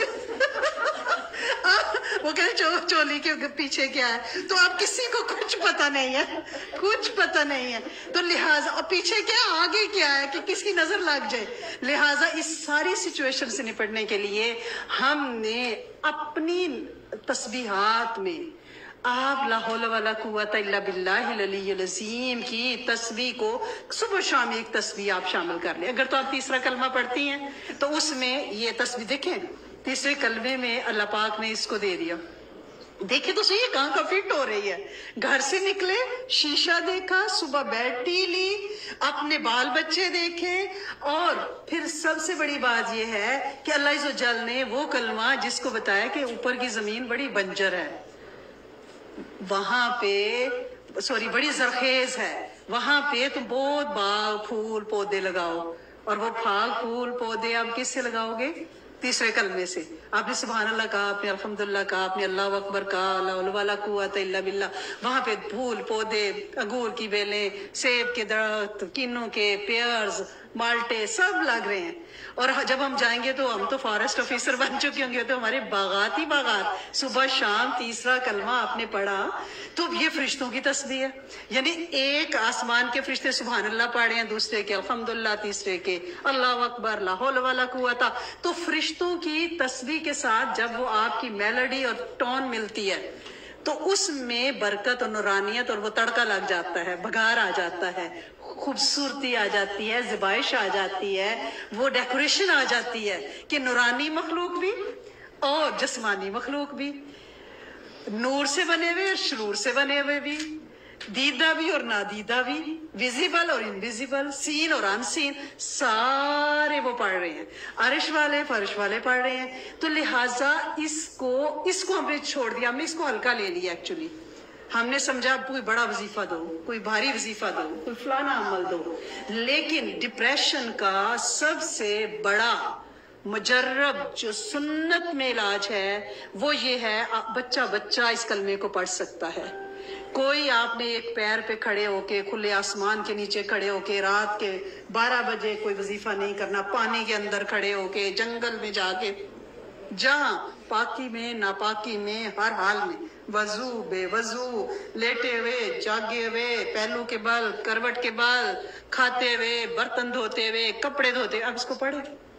وہ کہتے چولی کے پیچھے کیا ہے، تو اب کسی کو کچھ پتا نہیں ہے، کچھ پتا نہیں ہے. تو لہٰذا پیچھے کیا، آگے کیا ہے کہ کس کی نظر لگ جائے. لہٰذا اس ساری سچویشن سے نپٹنے کے لیے ہم نے اپنی تسبیحات میں آپ لا حول ولا قوت الا باللہ العلی العظیم کی تسبیح کو صبح شام ایک تسبیح آپ شامل کر لیں. اگر تو آپ تیسرا کلمہ پڑھتی ہیں تو اس میں یہ تسبیح دیکھیں، تیسرے کلمے میں اللہ پاک نے اس کو دے دیا. دیکھیں تو صحیح کہاں کا فٹ ہو رہی ہے. گھر سے نکلے، شیشہ دیکھا، صبح بیڈ ٹی لی، اپنے بال بچے دیکھے، اور پھر سب سے بڑی بات یہ ہے کہ اللہ عز و جل نے وہ کلمہ جس کو بتایا کہ اوپر کی زمین بڑی بنجر ہے، وہاں پہ بڑی زرخیز ہے، وہاں پہ تم بہت باغ پھول پودے لگاؤ. اور وہ پھاگ پھول پودے آپ کس سے لگاؤ گے؟ تیسرے کلمے سے. آپ نے سبحان اللہ کہا، آپ نے الحمدللہ کہا، آپ نے اللہ اکبر کہا، لا حول ولا قوت الا باللہ. وہاں پہ پھول پودے، انگور کی بیلیں، سیب کے درخت، کینوں کے، پیئرز، مالٹے سب لگ رہے ہیں. اور جب ہم جائیں گے تو ہم تو فارسٹ آفیسر بن چکے ہوں گے، تو ہمارے باغات ہی باغات. صبح شام تیسرا کلمہ آپ نے پڑھا تو یہ فرشتوں کی تسبیح ہے. یعنی ایک آسمان کے فرشتے سبحان اللہ پڑھے ہیں، دوسرے کے الحمدللہ، تیسرے کے اللہ اکبر، لا حول ولا قوت. تو فرشتوں کی تسبیح کے ساتھ جب وہ آپ کی میلڈی اور ٹون ملتی ہے تو اس میں برکت اور نورانیت اور وہ تڑکا لگ جاتا ہے، بگار آ جاتا ہے، خوبصورتی آ جاتی ہے، زبائش آ جاتی ہے، وہ ڈیکوریشن آ جاتی ہے کہ نورانی مخلوق بھی اور جسمانی مخلوق بھی. नूर से बने हुए और शरूर से बने हुए भी, दीदा भी और नादीदा भी, विजिबल और इनविजिबल, सीन और अनसीन, सारे वो पढ़ रहे हैं। अर्श वाले फर्श वाले पढ़ रहे हैं। तो लिहाजा इसको हमने छोड़ दिया, हमने इसको हल्का ले लिया। एक्चुअली हमने समझा कोई बड़ा वजीफा दो, कोई भारी वजीफा दो, कोई फलाना अमल दो। लेकिन डिप्रेशन का सबसे बड़ा मुजर्रब जो सुन्नत में इलाज है वो ये है, बच्चा बच्चा इस कलमे को पढ़ सकता है। कोई आपने एक पैर पे खड़े होके खुले आसमान के नीचे खड़े होके रात के 12 बजे कोई वजीफा नहीं करना, पानी के अंदर खड़े होके जंगल में जाके, जहां पाकी में नापाकी में हर हाल में, वजू बेवजू, लेटे हुए जागे हुए, पहलू के बल करवट के बल, खाते हुए बर्तन धोते हुए कपड़े धोते, अब इसको पढ़े।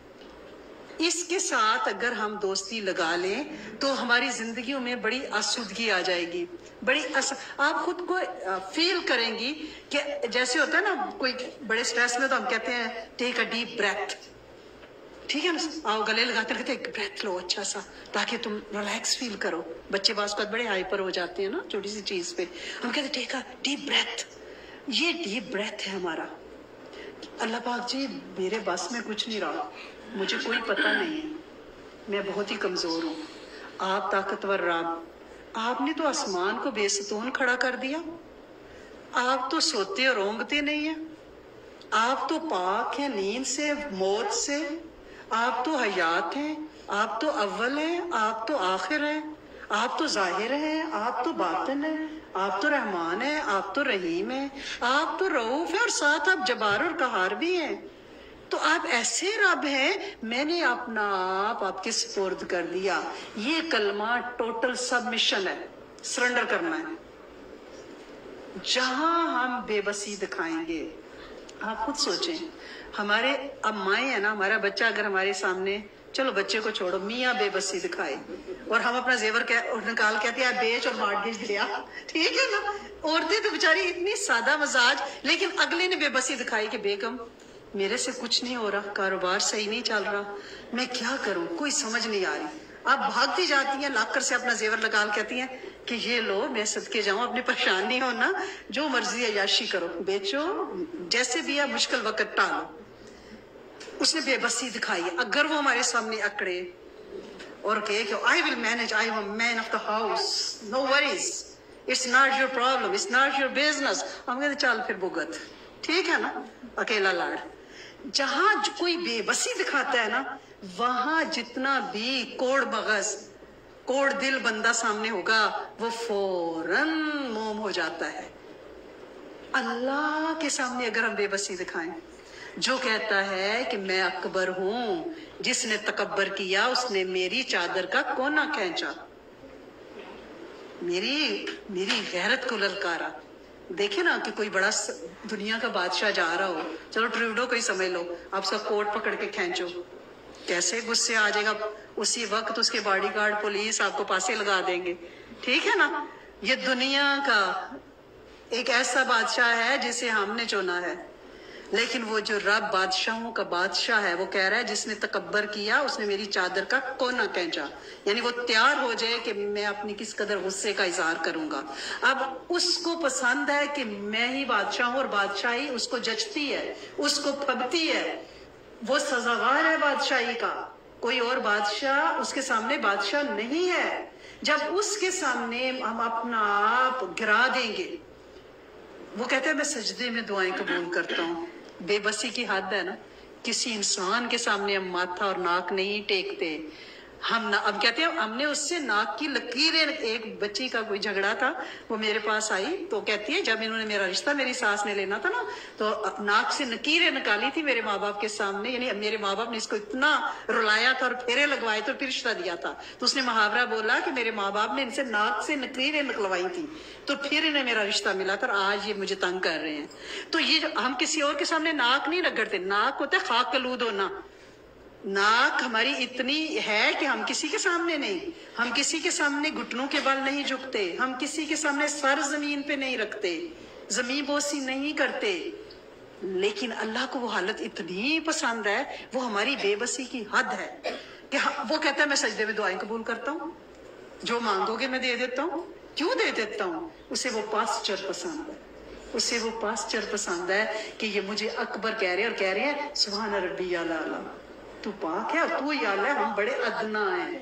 इसके साथ अगर हम दोस्ती लगा लें तो हमारी जिंदगियों में बड़ी आसूदगी आ जाएगी, आप खुद को फील करेंगी कि जैसे होता है ना, कोई बड़े स्ट्रेस में तो हम कहते हैं टेक अ डीप ब्रेथ, ठीक है ना, आओ गले लगाते कहते एक ब्रेथ लो अच्छा सा, ताकि तुम रिलैक्स फील करो। बच्चे बास बड़े हाइपर हो जाते हैं ना छोटी सी चीज पे, हम कहते टेक अ डीप ब्रेथ। ये डीप ब्रेथ है हमारा। अल्लाह पाक जी मेरे बस में कुछ नहीं रहा, मुझे कोई पता नहीं है, मैं बहुत ही कमजोर हूँ, आप ताकतवर रब, आपने तो आसमान को बेसतून खड़ा कर दिया, आप तो सोते और ओंगते नहीं है, आप तो पाक हैं नींद से मौत से, आप तो हयात हैं, आप तो अव्वल हैं, आप तो आखिर हैं, आप तो जाहिर हैं, आप तो बातिन हैं, आप तो रहमान हैं, आप तो रहीम हैं, आप तो रऊफ है और साथ आप जबार और कहार भी हैं। तो आप ऐसे रब हैं, मैंने अपना आप आपके सुपुर्द कर दिया। ये कलमा टोटल सबमिशन है, सरेंडर करना है। जहां हम बेबसी दिखाएंगे, आप खुद सोचें, हमारे अब माए है ना, हमारा बच्चा अगर हमारे सामने, चलो बच्चे को छोड़ो, मियाँ बेबसी दिखाए और हम अपना जेवर निकाल कहते हैं बेच और मार्गेज दिया, ठीक है ना। औरतें तो बेचारी इतनी सादा मजाज, लेकिन अगले ने बेबसी दिखाई कि बेगम मेरे से कुछ नहीं हो रहा, कारोबार सही नहीं चल रहा, मैं क्या करूं, कोई समझ नहीं आ रही। आप भागती जाती हैं, लाकर से अपना जेवर लगा कहती हैं कि ये लो, मैं सदके जाऊं, अपनी परेशान नहीं होना, जो मर्जी अयाशी करो, बेचो, जैसे भी है मुश्किल वक्त टालो। उसने बेबसी दिखाई है। अगर वो हमारे सामने अकड़े और कहे कि I will manage, I am man of the house, no worries, it's not your problem, it's not your business, हम कहते चल फिर भुगत, ठीक है ना, अकेला लाड़। जहां कोई बेबसी दिखाता है ना, वहां जितना भी कोड़ मगज कोड़ दिल बंदा सामने होगा वो फौरन मोम हो जाता है। अल्लाह के सामने अगर हम बेबसी दिखाएं, जो कहता है कि मैं अकबर हूं, जिसने तकब्बर किया उसने मेरी चादर का कोना खींचा, मेरी गैरत को ललकारा। देखे ना कि कोई बड़ा दुनिया का बादशाह जा रहा हो, चलो ट्रूडो को ही समझ लो, आप उसका कोट पकड़ के खींचो, कैसे गुस्से आ जाएगा, उसी वक्त उसके बॉडीगार्ड पुलिस आपको पासे लगा देंगे, ठीक है ना। ये दुनिया का एक ऐसा बादशाह है जिसे हमने चुना है, लेकिन वो जो रब बादशाहों का बादशाह है वो कह रहा है जिसने तकब्बर किया उसने मेरी चादर का कोना खींचा, यानी वो तैयार हो जाए कि मैं अपनी किस कदर गुस्से का इजहार करूंगा। अब उसको पसंद है कि मैं ही बादशाह हूं और बादशाही उसको जचती है, उसको फबती है, वो सजावार है बादशाही का, कोई और बादशाह उसके सामने बादशाह नहीं है। जब उसके सामने हम अपना आप गिरा देंगे, वो कहते हैं मैं सजदे में दुआएं कबूल करता हूँ। बेबसी की हद है ना, किसी इंसान के सामने हम माथा और नाक नहीं टेकते, हम ना, अब कहते हैं हमने उससे नाक की लकीरें, एक बच्ची का कोई झगड़ा था, वो मेरे पास आई तो कहती है जब इन्होंने मेरा रिश्ता मेरी सास ने लेना था ना, तो नाक से लकीरें निकाली थी मेरे माँ बाप के सामने, यानी मेरे माँ बाप ने इसको इतना रुलाया था और फेरे लगवाए तो फिर रिश्ता दिया था। तो उसने मुहावरा बोला कि मेरे माँ बाप ने इनसे नाक से लकीरें निकलवाई थी तो फिर इन्हें मेरा रिश्ता मिला था, और आज ये मुझे तंग कर रहे हैं। तो ये हम किसी और के सामने नाक नहीं रगड़ते, नाक होता है खाक कलूद होना। नाक हमारी इतनी है कि हम किसी के सामने नहीं, हम किसी के सामने घुटनों के बल नहीं झुकते, हम किसी के सामने सर जमीन पे नहीं रखते, जमीन बोसी नहीं करते। लेकिन अल्लाह को वो हालत इतनी पसंद है, वो हमारी बेबसी की हद है कि वो कहता है मैं सजदे में दुआएं कबूल करता हूँ। जो मांगोगे मैं दे देता हूँ। क्यों दे देता हूँ? उसे वो पास्चर पसंद है, उसे वो पास्चर पसंद है कि ये मुझे अकबर कह रहे हैं, और कह रहे हैं सुभान रब्बी आला, तू पाक है और तू ही आला है, हम बड़े अदना हैं।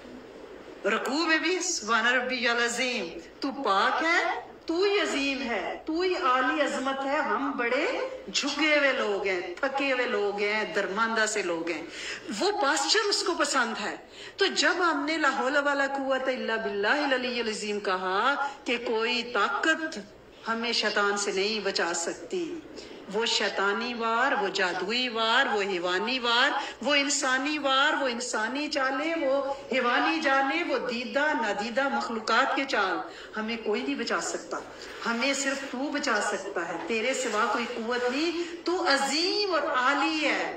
रकू में भी सुभान रब्बी अज़ीम, तू पाक है, तू ही अजीम है, तू ही आली अजमत है, हम बड़े झुके हुए लोग हैं, थके हुए लोग हैं, दरमांदा से लोग हैं। वो पास्चर उसको पसंद है। तो जब हमने ला हौला वला कुव्वत इल्ला बिल्लाहिल अलिय्यिल अज़ीम कहा कि कोई ताकत हमें शैतान से नहीं बचा सकती, वो शैतानी वार, वो जादुई वार, वो हिवानी वार, वो इंसानी वार, वो इंसानी चाले, वो हिवानी जाने, वो दीदा नादीदा मखलूकात के चाल, हमें कोई नहीं बचा सकता। हमें सिर्फ तू बचा सकता है, तेरे सिवा कोई कुव्वत नहीं, तू अजीम और आली है।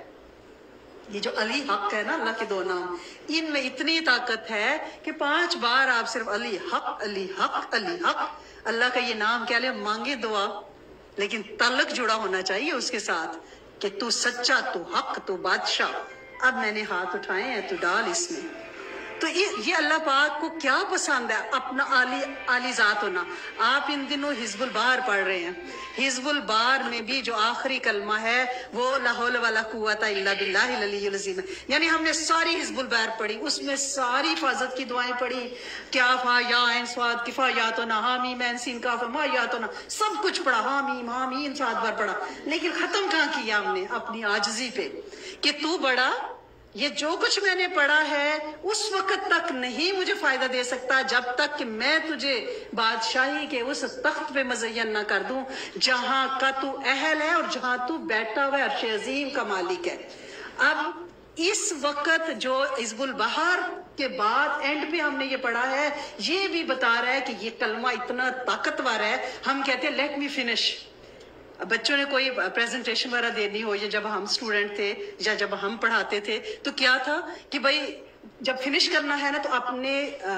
ये जो अली हक है ना, अल्लाह के दो नाम, इनमें इतनी ताकत है कि 5 बार आप सिर्फ अली हक अली हक अली हक, अल्लाह का ये नाम क्या ले मांगे दुआ, लेकिन तल्लक जुड़ा होना चाहिए उसके साथ कि तू सच्चा, तू हक, तू बादशाह। अब मैंने हाथ उठाए हैं, तू डाल इसमें। तो ये अल्लाह पाक को क्या पसंद है? अपना आली जात होना। आप इन दिनों हिजबुल बार पढ़ रहे हैं, हिजबुल बार में भी जो आखिरी कलमा है वो ला हौला वला कुव्वता इल्ला बिल्लाहिल अलिय्यिल अज़ीम है। यानी हमने सारी हिजबुल बार पढ़ी, उसमें सारी हिफाजत की दुआएं पढ़ी, क्या फा या ऐन स्वाद किफा या तो ना हामीम ऐन सीन काफ मा या तो ना, सब कुछ पढ़ा, हामीम हामीम 7 बार पढ़ा, लेकिन खत्म कहाँ किया हमने? अपनी आजिज़ी पे कि तू बड़ा, ये जो कुछ मैंने पढ़ा है उस वक्त तक नहीं मुझे फायदा दे सकता जब तक कि मैं तुझे बादशाही के उस तख्त पे मुज़य्यन ना कर दूं जहां का तू अहल है और जहां तू बैठा हुआ अर्श अजीम का मालिक है। अब इस वक्त जो हिज़्बुल बहार के बाद एंड पे हमने ये पढ़ा है, ये भी बता रहा है कि ये कलमा इतना ताकतवर है। हम कहते हैं लेट मी फिनिश। बच्चों ने कोई प्रेजेंटेशन वगैरह देनी हो, या जब हम स्टूडेंट थे या जब हम पढ़ाते थे तो क्या था कि भाई जब फिनिश करना है ना तो अपने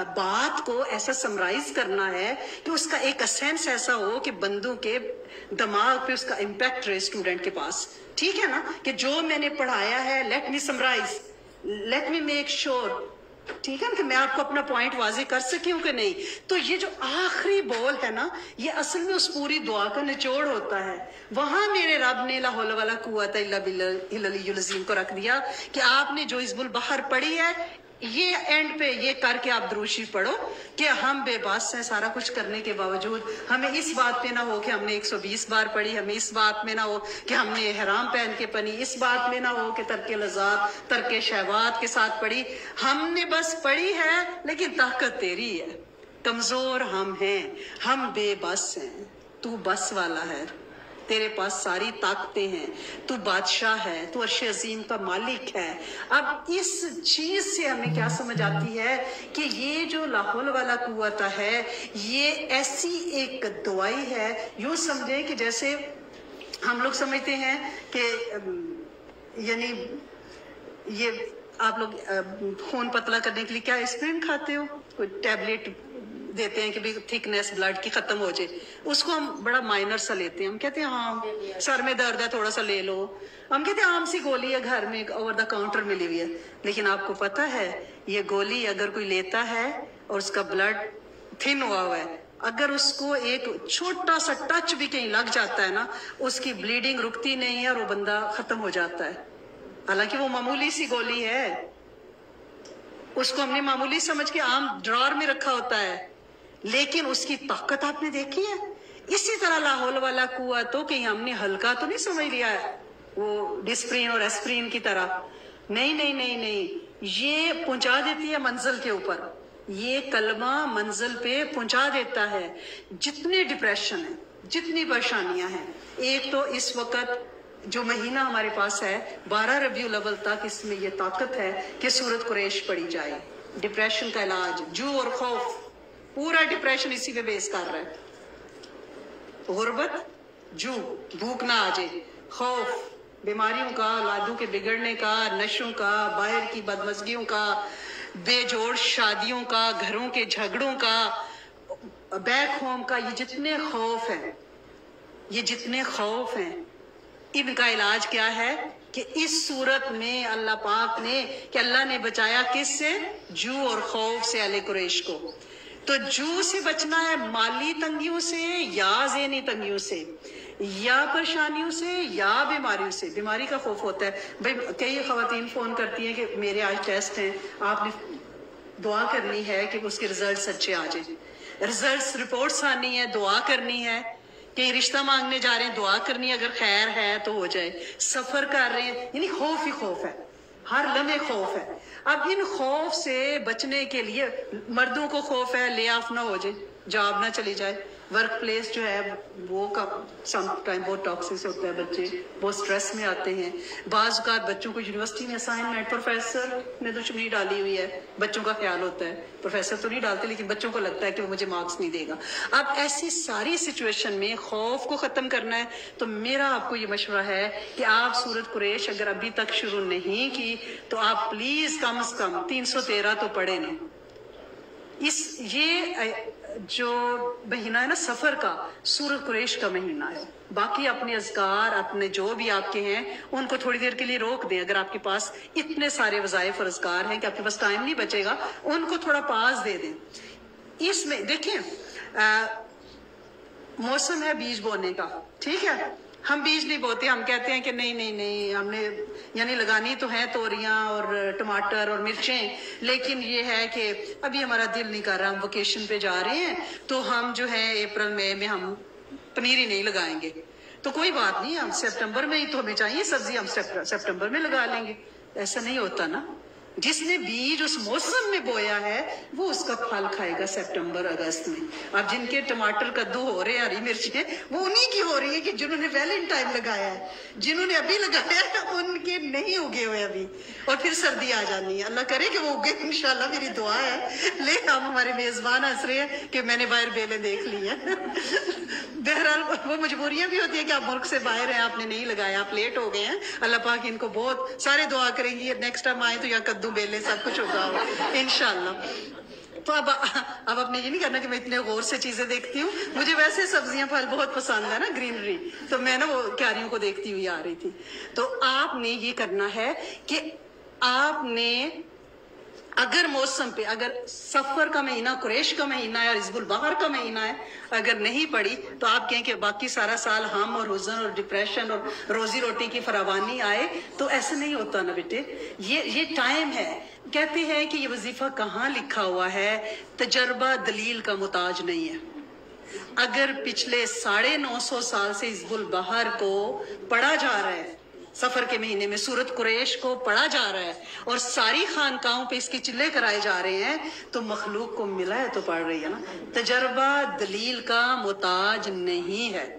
बात को ऐसा समराइज करना है कि उसका एक सेंस ऐसा हो कि बंदों के दिमाग पे उसका इम्पैक्ट रहे स्टूडेंट के पास। ठीक है ना, कि जो मैंने पढ़ाया है let me summarise, let me make sure, ठीक है ना, कि मैं आपको अपना पॉइंट वाजे कर सकी हूं कि नहीं। तो ये जो आखिरी बोल है ना, ये असल में उस पूरी दुआ का निचोड़ होता है। वहां मेरे रब ने ला हौला वला कुव्वता इल्ला बिल्लाहिल अलिय्यिल अज़ीम को रख दिया कि आपने जो हिज़्बुल बहर पढ़ी है, ये एंड पे ये करके आप दुरूशी पढ़ो कि हम बेबस हैं सारा कुछ करने के बावजूद। हमें इस बात पे ना हो कि हमने 120 बार पढ़ी, हमें इस बात में ना हो कि हमने एहराम पहन के पढ़ी, इस बात में ना हो कि तर्के लज़्ज़ात तर्के शहवात के साथ पढ़ी। हमने बस पढ़ी है, लेकिन ताकत तेरी है, कमजोर हम हैं, हम बेबस हैं, तू बस वाला है, तेरे पास सारी ताकतें हैं, तू बादशाह है, तू अर्श अजीम का मालिक है। अब इस चीज से हमें क्या समझ आती है कि ये जो ला हौला वला कुव्वता है ये ऐसी एक दवाई है। यूं समझे कि जैसे हम लोग समझते हैं कि यानी ये आप लोग खून पतला करने के लिए क्या एस्पिरिन खाते हो, कोई टैबलेट देते हैं कि भी थिकनेस ब्लड की खत्म हो जाए, उसको हम बड़ा माइनर सा लेते हैं। हम कहते हैं हाँ सर में दर्द है थोड़ा सा ले लो, हम कहते हैं आम सी गोली है घर में ओवर द काउंटर मिली हुई है। लेकिन आपको पता है ये गोली अगर कोई लेता है और उसका ब्लड थिन हुआ हुआ है, अगर उसको एक छोटा सा टच भी कहीं लग जाता है ना, उसकी ब्लीडिंग रुकती नहीं है और वो बंदा खत्म हो जाता है। हालांकि वो मामूली सी गोली है, उसको हमने मामूली समझ के आम ड्रॉर में रखा होता है, लेकिन उसकी ताकत आपने देखी है। इसी तरह ला हौला वला कुव्वत तो कहीं हमने हल्का तो नहीं समझ लिया है वो डिस्प्रिन और एस्प्रिन की तरह। नहीं नहीं नहीं नहीं, ये पहुंचा देती है मंजिल के ऊपर, ये कलमा मंजिल पे पहुंचा देता है। जितने डिप्रेशन है, जितनी परेशानियां हैं, एक तो इस वक्त जो महीना हमारे पास है 12 रबीउल अव्वल तक, इसमें ये ताकत है कि सूरत कुरैश पढ़ी जाए। डिप्रेशन का इलाज जू और खौफ, पूरा डिप्रेशन इसी पे बेस कर रहा है। गुर्बत, जू भूख ना आ जाए, खौफ बीमारियों का, औलादों के बिगड़ने का, नशों का, बाहर की बदमज़गियों का, बेजोड़ शादियों का, घरों के झगड़ों का, बैक होम का, ये जितने खौफ हैं, ये जितने खौफ हैं, इनका इलाज क्या है? کہ اس صورت میں اللہ پاک نے کہ اللہ نے بچایا کس سے؟ جو اور خوف سے اہل قریش کو. تو جو سے بچنا ہے مالی تنگیوں سے یا ذہنی تنگیوں سے یا پریشانیوں سے یا بیماریوں سے. بیماری کا خوف ہوتا ہے بھائی. کئی خواتین فون کرتی ہیں کہ میرے آج ٹیسٹ ہیں, آپ نے دعا کرنی ہے کہ اس کے رزلٹس اچھے آ جائیں. رزلٹس رپورٹس آنی ہے, دعا کرنی ہے. کہیں رشتہ مانگنے جا رہے ہیں, دعا کرنی ہے اگر خیر ہے تو ہو جائے. سفر کر رہے ہیں, یعنی خوف ہی خوف ہے, ہر لمحے خوف ہے. اب ان خوف سے بچنے کے لیے مردوں کو خوف ہے لے آف نہ ہو جائے, جاب نہ چلی جائے. ورک پلیس جو ہے وہ سم ٹائم بہت ٹاکسک ہوتا ہے, بچے بہت سٹریس میں آتے ہیں. بعض اوقات بچوں کو یونیورسٹی میں اسائنمنٹ پروفیسر نے دشمنی ڈالی ہوئی ہے, بچوں کا خیال ہوتا ہے. پروفیسر تو نہیں ڈالتے لیکن بچوں کو لگتا ہے کہ وہ مجھے مارکس نہیں دے گا. اب ایسی ساری سچویشن میں خوف کو ختم کرنا ہے تو میرا آپ کو یہ مشورہ ہے کہ آپ سورۃ قریش اگر ابھی تک شروع نہیں کی تو آپ پلیز کم از کم 313 تو پڑھیں نا. یہ جو مہینہ ہے نا سفر کا, سورۃ قریش کا مہینہ ہے. باقی اپنے اذکار اپنے جو بھی آپ کے ہیں ان کو تھوڑی دیر کے لیے روک دیں. اگر آپ کے پاس اتنے سارے وظائف اور اذکار ہیں کہ آپ کے پاس ٹائم نہیں بچے گا, ان کو تھوڑا پاز دے دیں. اس میں دیکھیں موسم ہے بیج بونے کا, ٹھیک ہے, ہم بیج نہیں بوتے. ہم کہتے ہیں کہ نہیں ہم نے یعنی لگانی تو ہے توریاں اور ٹماٹر اور مرچیں, لیکن یہ ہے کہ ابھی ہمارا دل نہیں کر رہا, ہم ویکیشن پہ جا رہے ہیں تو ہم جو ہے اپریل مئی میں ہم پنیر ہی نہیں لگائیں گے. تو کوئی بات نہیں, ہم سپٹمبر میں ہی تو ہمیں چاہیے سبزی, ہم سپٹمبر میں لگا لیں گے. ایسا نہیں ہوتا نا. جس نے بیج اس موسم میں بویا ہے وہ اس کا پھل کھائے گا سپٹمبر اگست میں. اب جن کے ٹماٹر کدو ہو رہے ہیں, ہری مرچیں, وہ انہی کی ہو رہی ہے کہ جنہوں نے ویلنٹائن لگایا ہے. جنہوں نے ابھی لگایا ہے ان کے نہیں اگے ہوئے ابھی, اور پھر سردی آ جانی ہے. اللہ کرے کہ وہ اگے, انشاءاللہ میری دعا ہے. لے ہم ہمارے میزبان ہنس رہے ہیں کہ میں نے باہر بیلیں دیکھ لی ہیں. بہرحال وہ مجبوریاں بھی ہوتی ہیں کہ آپ ملک سے باہر ہیں, آپ نے نہیں لگایا, آپ لیٹ ہو گئے ہیں. اللہ پاک ان کو بہت سارے دعا کریں گی نیکسٹ ٹائم آئے تو یہاں کدو بیلے سب کچھ ہوگا انشاءاللہ. تو اب اپنے یہ نہیں کرنا کہ میں اتنے غور سے چیزیں دیکھتی ہوں. مجھے ویسے سبزیاں پھل بہت پسند ہے نا, گرینری, تو میں نا وہ کیاریوں کو دیکھتی ہوئی آ رہی تھی. تو آپ نے یہ کرنا ہے کہ آپ نے اگر موسم پہ, اگر سفر کا مہینہ قریش کا مہینہ ہے اور حزب البحر کا مہینہ ہے, اگر نہیں پڑھی تو آپ کہیں کہ باقی سارا سال ہم اور حزن اور ڈپریشن اور روزی روٹی کی فراوانی آئے, تو ایسا نہیں ہوتا نا بیٹے. یہ ٹائم ہے. کہتے ہیں کہ یہ وظیفہ کہاں لکھا ہوا ہے, تجربہ دلیل کا محتاج نہیں ہے. اگر پچھلے 950 سال سے حزب البحر کو پڑھا جا رہا ہے, سفر کے مہینے میں سورۃ قریش کو پڑھا جا رہا ہے اور ساری خانقاہوں پہ اس کے چلے کرائے جا رہے ہیں, تو مخلوق کو ملا ہے تو پڑھ رہی ہے نا. تجربہ دلیل کا محتاج نہیں ہے,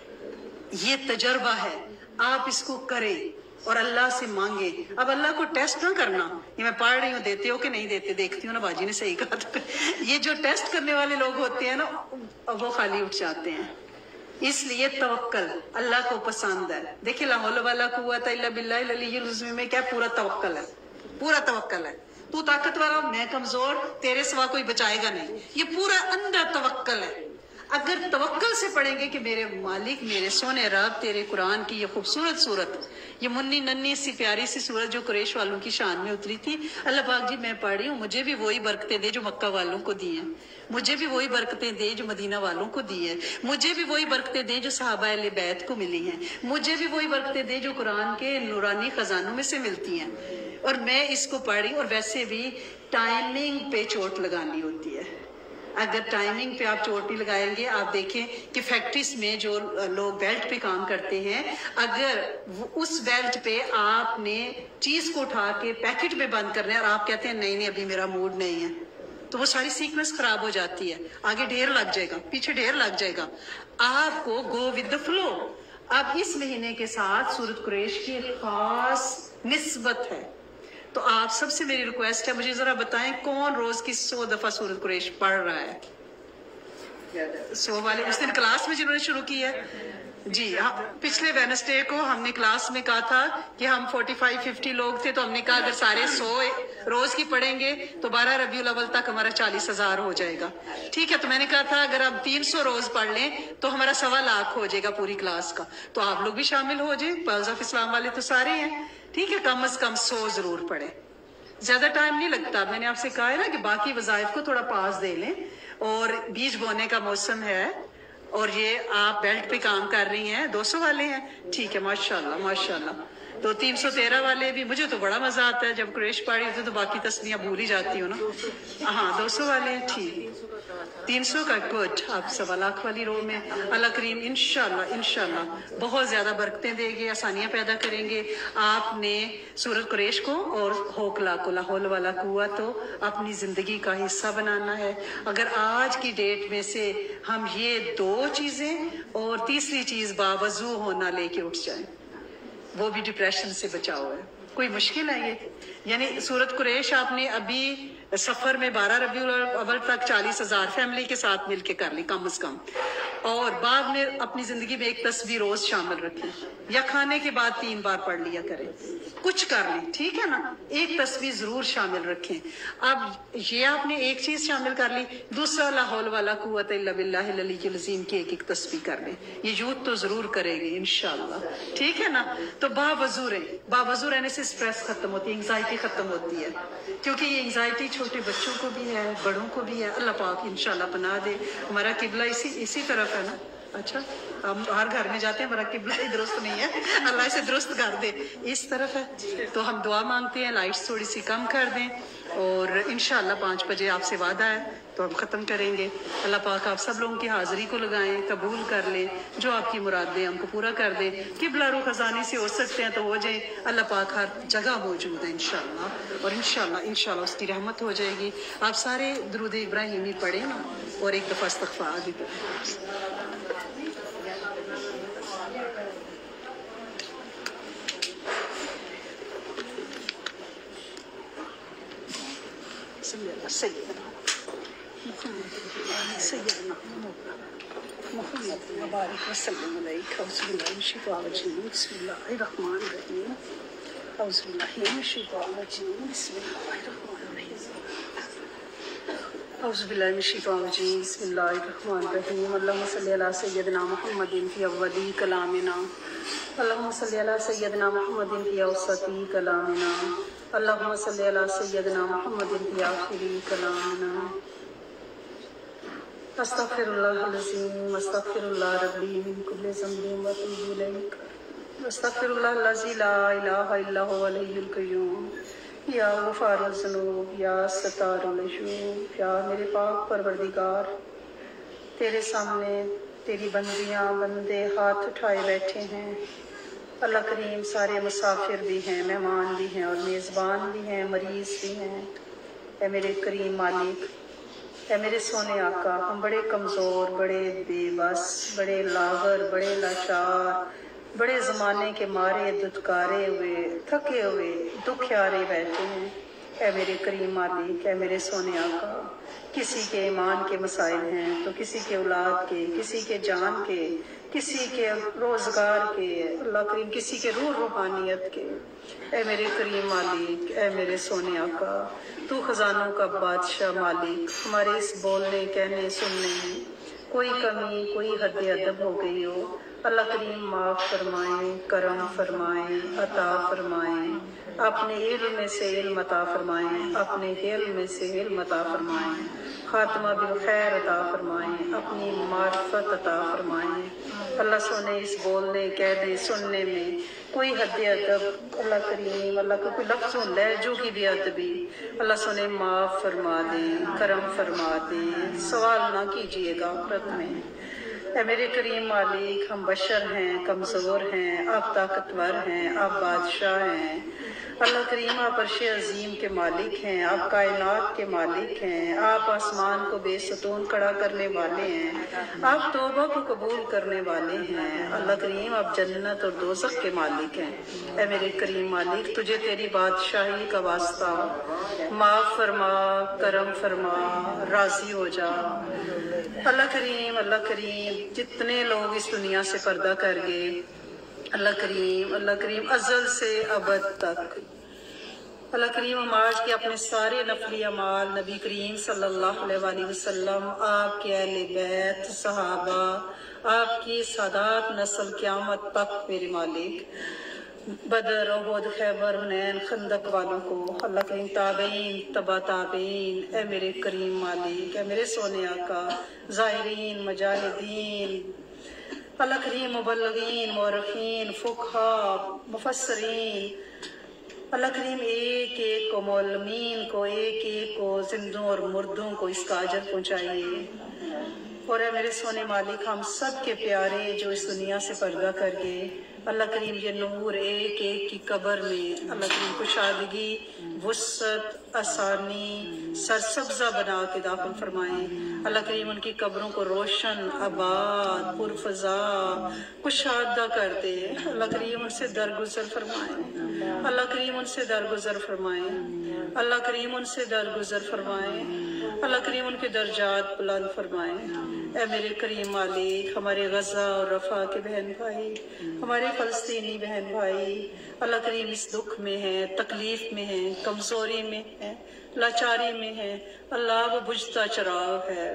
یہ تجربہ ہے. آپ اس کو کریں اور اللہ سے مانگے. اب اللہ کو ٹیسٹ نہ کرنا, یہ میں پڑھ رہی ہوں دیتے ہو کہ نہیں دیتے, دیکھتی ہوں نا باجی نے صحیح کہا. یہ جو ٹیسٹ کرنے والے لوگ ہوتے ہیں نا وہ خالی اٹھ جاتے ہیں. اس لیے توکل اللہ کو پسند ہے. دیکھیں لا حول ولا قوت الا باللہ العلی العظیم میں کیا پورا توکل ہے, پورا توکل ہے. تو طاقتور ہو, میں کمزور, تیرے سوا کوئی بچائے گا نہیں, یہ پورا اندر توکل ہے. اگر توکل سے پڑھیں گے کہ میرے مالک, میرے سونے رب, تیرے قرآن کی یہ خوبصورت صورت, یہ منی ننی سی پیاری سی صورت جو قریش والوں کی شان میں اتری تھی, اللہ پاک جی میں پڑھ رہی ہوں, مجھے بھی وہی برکتیں دے جو مکہ والوں کو دی ہیں, مجھے بھی وہی برکتیں دے جو مدینہ والوں کو دی ہیں, مجھے بھی وہی برکتیں دے جو صحابہ اہل بیت کو ملی ہیں, مجھے بھی وہی برکتیں دے جو قرآن کے نورانی خزانوں میں سے ملتی ہیں. اور میں اس کو پڑھ رہی ہوں. اور ویسے بھی ٹائمنگ پہ چوٹ لگانی ہوتی ہے. اگر ٹائمنگ پہ آپ چوٹ نہیں لگائیں گے, آپ دیکھیں کہ فیکٹریز میں جو لوگ بیلٹ پہ کام کرتے ہیں, اگر اس بیلٹ پہ آپ نے چیز کو اٹھا کے پیکٹ میں بند کرنا ہے اور آپ کہتے ہیں نہیں ابھی میرا موڈ نہیں ہے, تو وہ ساری سیکوینس خراب ہو جاتی ہے. آگے ڈھیر لگ جائے گا, پیچھے ڈھیر لگ جائے گا. آپ کو گو ود دا فلو. اب اس مہینے کے ساتھ سورۃ قریش کی ایک خاص نسبت ہے. تو آپ سب سے میری ریکویسٹ ہے, مجھے ذرا بتائیں کون روز کی 100 دفعہ سورۃ قریش پڑھ رہا ہے؟ 100 والے اس دن کلاس میں جنہوں نے شروع کی ہے, جی ہاں، پچھلے وینسڈے کو ہم نے کلاس میں کہا تھا کہ ہم 45-50 لوگ تھے، تو ہم نے کہا اگر سارے 100 روز کی پڑھیں گے تو 12 ربیع الاول تک ہمارا 40,000 ہو جائے گا. ٹھیک ہے، تو میں نے کہا تھا اگر ہم 300 روز پڑھ لیں تو ہمارا 1.25 ہو جائے گا پوری کلاس کا. تو آپ لوگ بھی شامل ہو جائیں، پلس آف اسلام والے تو سارے ہیں. ٹھیک ہے، کم از کم 100 ضرور پڑھیں. زیادہ ٹائم نہیں لگتا. میں نے آپ سے کہا ہے نا کہ باقی وظائف کو تھوڑا پاس دے لیں، اور بیج بونے کا موسم ہے، اور یہ آپ بیلٹ پہ کام کر رہی ہیں. 200 والے ہیں، ٹھیک ہے، ماشاءاللہ ماشاءاللہ. تو 313 والے بھی، مجھے تو بڑا مزہ آتا ہے جب قریش پڑھی ہوتی تو باقی تسمیاں بھول ہی جاتی ہوں نا. ہاں 200 والے ہیں، ٹھیک. 300 کا گڈ. آپ 1.25 والی رو میں اللہ کریم انشاءاللہ بہت زیادہ برکتیں دے گے، آسانیاں پیدا کریں گے. آپ نے سورۃ قریش کو اور ہوکلا کو، لا حول ولا قوت کو اپنی زندگی کا حصہ بنانا ہے. اگر آج کی ڈیٹ میں سے ہم یہ 2 چیزیں اور تیسری چیز باوضو ہونا لے کے اٹھ جائیں، وہ بھی ڈپریشن سے بچاؤ ہے. کوئی مشکل ہے یہ؟ یعنی سورۃ قریش آپ نے ابھی سفر میں 12 ربیع الاول تک 40,000 فیملی کے ساتھ مل کے کر لی کم از کم، اور بعد میں اپنی زندگی میں ایک تسبیح روز شامل رکھیں، یا کھانے کے بعد 3 بار پڑھ لیا کریں، کچھ کر لیں. ٹھیک ہے نا، ایک تسبیح ضرور شامل رکھیں. اب یہ آپ نے ایک چیز شامل کر لی، دوسرا لا حول ولا قوت الا باللہ العلی العظیم کی ایک تسبیح کر لیں. یہ یوتھ تو ضرور کرے گی انشاءاللہ. ٹھیک ہے نا. تو باوضو رہیں. باوضو رہنے سے سٹریس ختم ہوتی ہے، انگزائٹی ختم ہوتی ہے، کیونکہ یہ انگزائٹی چھوٹے بچوں کو بھی ہے، بڑوں کو بھی ہے. اللہ پاک انشاءاللہ پناہ دے. ہمارا قبلہ اسی طرف ہے نا. اچھا، ہم ہر گھر میں جاتے ہیں، ہمارا قبلہ ہی درست نہیں ہے، اللہ اسے درست کر دے. اس طرف ہے، تو ہم دعا مانگتے ہیں لائٹس تھوڑی سی کم کر دیں، اور انشاءاللہ 5 بجے آپ سے وعدہ ہے تو ہم ختم کریں گے. اللہ پاک آپ سب لوگوں کی حاضری کو لگائیں، قبول کر لیں، جو آپ کی مراد دیں ہم کو پورا کر دیں. قبلہ رو خزانے سے ہو سکتے ہیں تو ہو جائیں. اللہ پاک ہر جگہ موجود ہے انشاءاللہ، اور انشاءاللہ اس کی رحمت ہو جائے گی. آپ سارے درود ابراہیمی پڑھیں نا، اور ایک دفعہ استغفار بھی پڑھیں. سیدنا محمد مبارک وسلم علیک. اعوذ باللہ من الشیطان الرجیم، بسم اللہ الرحمن الرحیم. اعوذ باللہ من الشیطان الرجیم، بسم اللہ الرحمن الرحیم. اعوذ باللہ من الشیطان الرجیم، بسم اللہ الرحمن الرحیم. اللہم صلی علی سیدنا محمد فی اولی کلامنا، اللہم صلی علی سیدنا محمد فی اوسطی کلامنا، اللہم صلی علی سیدنا محمد فی آخری کلامنا. استغفر اللہ العظیم، استغفر اللہ ربی من کل ذنب واتوب الیک. استغفر اللہ الذی لا الہ الا هو الحی القیوم. یا غفار الذنوب، یا ستار العیوب. یا میرے پاک پروردگار، تیرے سامنے تیری بندیاں بندے ہاتھ اٹھائے بیٹھے ہیں. اللہ کریم، سارے مسافر بھی ہیں، مہمان بھی ہیں، اور میزبان بھی ہیں، مریض بھی ہیں. اے میرے کریم مالک، اے میرے سونے آقا، ہم بڑے کمزور، بڑے بے بس، بڑے لاغر، بڑے لاچار، بڑے زمانے کے مارے دھتکارے ہوئے، تھکے ہوئے، دکھیارے بیٹھے ہیں. اے میرے کریم مالک، اے میرے سونے آقا، کسی کے ایمان کے مسائل ہیں تو کسی کے اولاد کے، کسی کے جان کے، کسی کے روزگار کے، اللہ کریم کسی کے روح روحانیت کے. اے میرے کریم مالک، اے میرے سونے آقا، تو خزانوں کا بادشاہ مالک، ہمارے اس بولنے کہنے سننے میں کوئی کمی، کوئی حد ادب ہو گئی ہو، اللہ کریم معاف فرمائیں، کرم فرمائیں، عطا فرمائیں. اپنے علم میں سے علم عطا فرمائیں، اپنے علم میں سے علم عطا فرمائیں. خاتمہ بالخیر عطا فرمائیں، اپنی معرفت عطا فرمائیں. اللہ سونے اس بولنے کہنے سننے میں کوئی حد ادب، اللہ کریم، اللہ کا کوئی لفظ و لہجوں کی بے ادبی، اللہ سونے معاف فرما دیں، کرم فرما دیں. سوال نہ کیجیے گا آخرت میں. اے میرے کریم مالک، ہم بشر ہیں، کمزور ہیں، آپ طاقتور ہیں، آپ بادشاہ ہیں. اللہ کریم آپ عرش عظیم کے مالک ہیں، آپ کائنات کے مالک ہیں، آپ آسمان کو بے ستون کھڑا کرنے والے ہیں، آپ توبہ کو قبول کرنے والے ہیں۔ اللہ کریم آپ جنت اور دوزخ کے مالک ہیں۔ اے میرے کریم مالک، تجھے تیری بادشاہی کا واسطہ، معاف فرما، کرم فرما، راضی ہو جا۔ اللہ کریم جتنے لوگ اس دنیا سے پردہ کر گئے، اللہ کریم ازل سے ابد تک، اللہ کریم ہم آج کے اپنے سارے نفلی اعمال نبی کریم صلی اللہ علیہ وآلہ وسلم، آپ کے اہل بیت، صحابہ، آپ کی سادات نسل قیامت تک میرے مالک، بدر، احد، خیبر، حنین، خندق والوں کو، اللہ کریم تابعین، تبا تابعین، اے میرے کریم مالک، اے میرے سونے آقا، زائرین، مجاہدین، اللہ کریم مبلغین، مورخین، فقہا، مفسرین، اللہ کریم ایک ایک کو، معلمین کو، ایک ایک کو، زندوں اور مردوں کو اس کا اجر پہنچائیے۔ اور اے میرے سونے مالک، ہم سب کے پیارے جو اس دنیا سے پردہ کر گئے، اللہ کریم یہ نور ایک ایک کی قبر میں اللہ کریم کشادگی، وسعت، آسانی، سرسبزہ بنا کے داخل فرمائیں۔ اللہ کریم ان کی قبروں کو روشن، آباد، پرفضا، کشادہ کر دے۔ اللہ کریم ان سے درگزر فرمائیں، اللہ کریم ان سے درگزر فرمائیں، اللہ کریم ان سے درگزر فرمائیں، اللہ کریم ان کے درجات بلند فرمائیں۔ اے میرے کریم مالک، ہمارے غزہ اور رفح کے بہن بھائی، ہمارے فلسطینی بہن بھائی، اللہ کریم اس دکھ میں ہیں، تکلیف میں ہیں، کمزوری میں ہیں، لاچاری میں ہیں۔ اللہ وہ بجھتا چراغ ہے،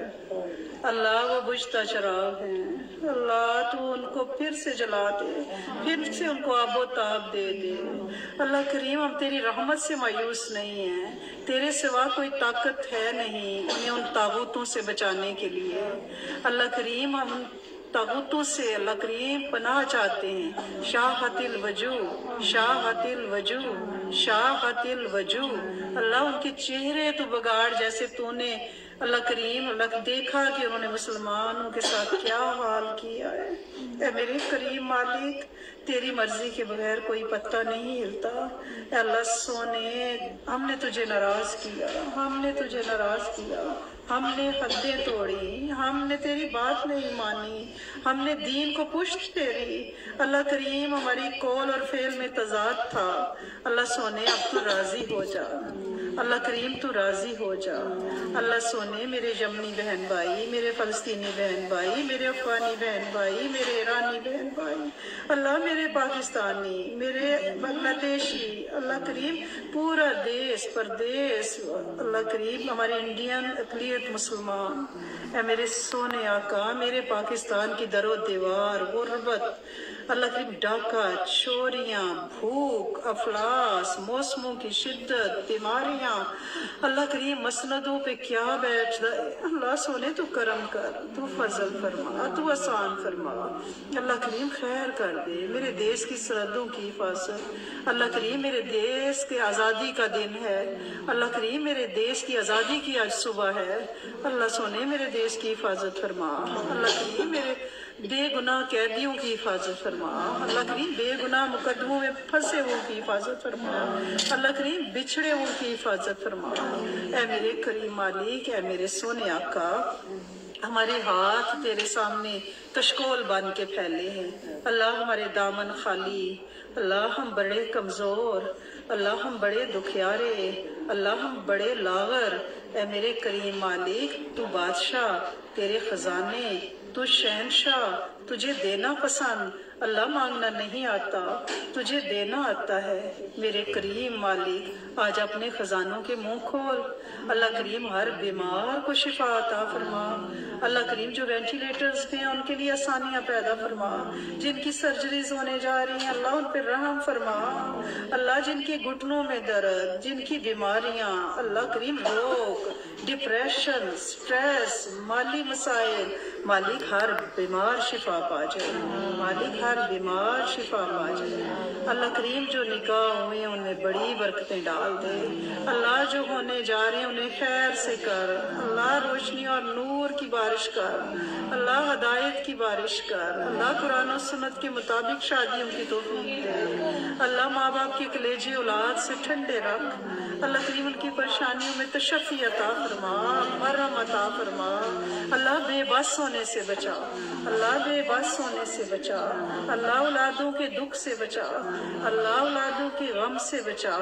اللہ وہ بجھتا چراغ ہے۔ اللہ تو ان کو پھر سے جلا دے، پھر سے ان کو آب و تاب دے دے۔ اللہ کریم ہم تیری رحمت سے مایوس نہیں ہیں، تیرے سوا کوئی طاقت ہے نہیں ہمیں ان طاغوتوں سے بچانے کے لیے۔ اللہ کریم ہم طاغوتوں سے اللہ کریم پناہ چاہتے ہیں۔ شاہت الوجوہ، شاہت الوجوہ، شاہت الوجوہ، اللہ ان کے چہرے تو بگاڑ جیسے تو نے اللہ کریم اللہ دیکھا کہ انہوں نے مسلمانوں کے ساتھ کیا حال کیا ہے۔ اے میرے کریم مالک، تیری مرضی کے بغیر کوئی پتہ نہیں ہلتا۔ اے اللہ سونے، ہم نے تجھے ناراض کیا، ہم نے تجھے ناراض کیا، ہم نے حدیں توڑی، ہم نے تیری بات نہیں مانی، ہم نے دین کو پشت پھیری۔ اللہ کریم ہماری قول اور فعل میں تضاد تھا۔ اللہ سونے اب تو راضی ہو جا، اللہ کریم تو راضی ہو جا۔ اللہ سونے میرے یمنی بہن بھائی، میرے فلسطینی بہن بھائی، میرے افغانی بہن بھائی، میرے ایرانی بہن بھائی، اللہ میرے پاکستانی، میرے بنگلہ دیشی، اللہ کریم پورا دیس پردیس، اللہ کریم ہمارے انڈین اقلیت مسلمان، اے میرے سونے آقا، میرے پاکستان کی در و دیوار، غربت، اللہ کریم ڈاکہ، چوریاں، بھوک، افلاس، موسموں کی شدت، بیماریاں، اللہ کریم مسندوں پہ کیا بیٹھ رہا ہے۔ اللہ سونے تو کرم کر، تو فضل فرما، تو آسان فرما، اللہ کریم خیر کر دے۔ میرے دیس کی سرحدوں کی حفاظت، اللہ کریم میرے دیس کے آزادی کا دن ہے، اللہ کریم میرے دیس کی آزادی کی آج صبح ہے، اللہ سونے میرے دیس کی حفاظت فرما، اللہ کریم میرے بے گناہ قیدیوں کی حفاظت فرما، اللہ کریم بے گناہ مقدموں میں پھنسے ہوئے کی حفاظت فرما، اللہ کریم بچھڑے ہوئے کی حفاظت فرما۔ اے میرے کریم مالک، اے میرے سونے آقا، ہمارے ہاتھ تیرے سامنے کشکول بن کے پھیلے ہیں، اللہ ہمارے دامن خالی، اللہ ہم بڑے کمزور، اللہ ہم بڑے دکھیارے، اللہ ہم بڑے لاغر۔ اے میرے کریم مالک، تو بادشاہ، تیرے خزانے، تو شہنشاہ، تجھے دینا پسند، اللہ مانگنا نہیں آتا، تجھے دینا آتا ہے۔ میرے کریم مالک، آج اپنے خزانوں کے منہ کھول، اللہ کریم ہر بیمار کو شفا عطا فرما، اللہ کریم جو وینٹیلیٹرز پہ ہیں ان کے لیے آسانیاں پیدا فرما، جن کی سرجریز ہونے جا رہی ہیں اللہ ان پہ رحم فرما، اللہ جن کے گھٹنوں میں درد، جن کی بیماریاں، اللہ کریم روگ، ڈپریشن، سٹریس، مالی مسائل، مالک ہر بیمار شفا शिफा पा जाए, मालिक हर बीमार शिफा पा जाए। अल्लाह करीम जो निकाह हुए उनमें बड़ी बरकतें डाल दे। अल्लाह जो होने जा रहे हैं उन्हें खैर से कर। अल्लाह रोशनी और नूर की बारिश कर। अल्लाह हदायत की बारिश कर। अल्लाह कुरान और सुन्नत के मुताबिक शादियों की तौफीक दे। अल्लाह माँ बाप के कलेजे औलाद से ठंडे रख। अल्लाह करीम उनकी परेशानियों में तशफ़ी अता फरमा, मरहम अता फरमा। अल्लाह बेबस होने से बचा, अल्लाह बेबस होने से बचा। अल्लाह औलादों के दुख से बचा, अल्लाह औलादों के गम से बचा।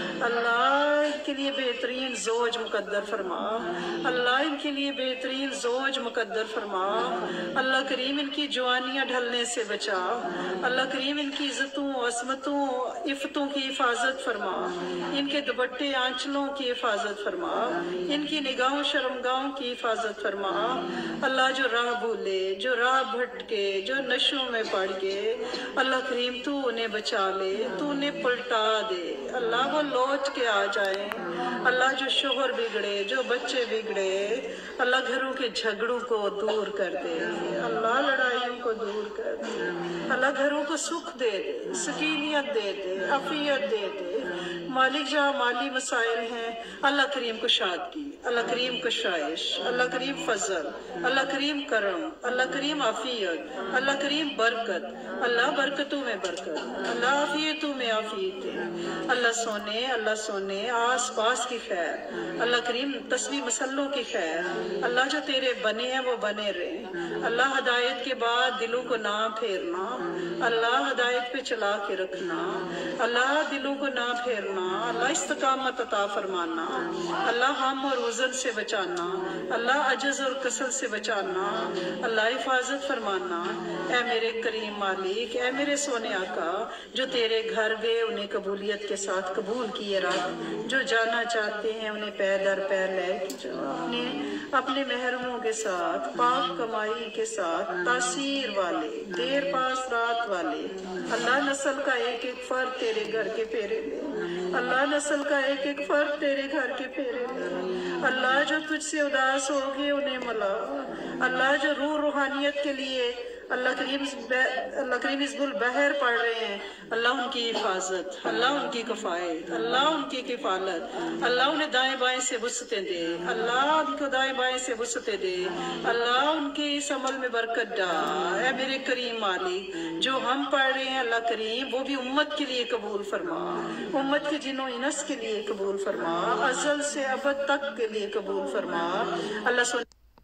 अल्लाह इनके लिए बेहतरीन ज़ौज मुकद्दर फरमा। अल्लाह इनके लिए बेहतरीन ज़ौज मुकद्दर फरमा। अल्लाह करीम इनकी जवानियाँ ढलने से बचा। अल्लाह करीम इनकी इज़्ज़तों, असमतों, इफ़्तों की हिफाजत फरमा। इनके दुपट्टे आंचलों की हिफाजत फरमा। इनकी निगाहों शर्मगाहों की हिफाजत फरमा। अल्लाह जो राह भूले, जो राह भटके, जो नशों में पड़ के, अल्लाह करीम तू उन्हें बचा ले, तू उन्हें पलटा दे। अल्लाह वो लौट के आ जाए। अल्लाह जो शोहर बिगड़े, जो बच्चे बिगड़े, अल्लाह घरों के झगड़ों को दूर कर दे। अल्लाह लड़ाइयों को दूर कर दे। अल्लाह घरों को सुख दे दे, सकीनियत दे दे, अफियत दे दे। मालिक जहाँ माली मसाइल हैं, अल्लाह करीम कुशादगी, अल्लाह करीम कुशाइश, अल्लाह करीम फजल, अल्लाह करीम करम, अल्लाह करीम आफियत, अल्लाह करीम बरकत। अल्लाह बरकतों में बरकत, अल्लाह आफियतों में आफियत। अल्लाह सोने, अल्लाह सोने आस पास की खैर, अल्लाह करीम तस्बीह मसल्लों की खैर। अल्लाह जो तेरे बने हैं वो बने रहे। अल्लाह हदायत के बाद दिलों को ना फेरना, अल्लाह हदायत पे चला के रखना। अल्लाह दिलों को ना फेरना। अल्लाह इस्तकामत अता फरमाना। अल्लाह हम और वजन से बचाना। अल्लाह अजज और कसल से बचाना। अल्लाह हिफाजत फरमाना। ऐ मेरे करीम मालिक, ऐ मेरे सोने आका, जो तेरे घर गए उन्हें कबूलियत के साथ कबूल किए रख। जो जाना चाहते हैं उन्हें पैर दर पैर ले अपने महरमों के साथ, पाक कमाई के साथ, तासीर वाले, देर पास रात वाले। अल्लाह नस्ल का एक एक फर्द तेरे घर के फेरे ले। अल्लाह नस्ल का एक एक फर्द तेरे घर के फेरे ले। अल्लाह जो तुझसे उदास हो गए उन्हें मला। अल्लाह जो रूह रूहानियत के लिए अल्लाह करीम हिज़्बुल बहर पढ़ रहे हैं, अल्लाह उनकी हिफाजत, अल्लाह उनकी कफ़ायत, अल्लाह उनकी किफ़ालत। अल्लाह उन्हें दाएं बाएं से वुसअतें दे। अल्लाह उनको दाएं बाएं से वुसअतें दे। अल्लाह उनके इस अमल में बरकत डाल। है मेरे करीम मालिक, जो हम पढ़ रहे हैं अल्लाह करीम वो भी उम्मत के लिए कबूल फरमा। उम्मत के जिन्हों इनस के लिए कबूल फरमा। अज़ल से अबद तक के लिए कबूल फरमा। अल्लाह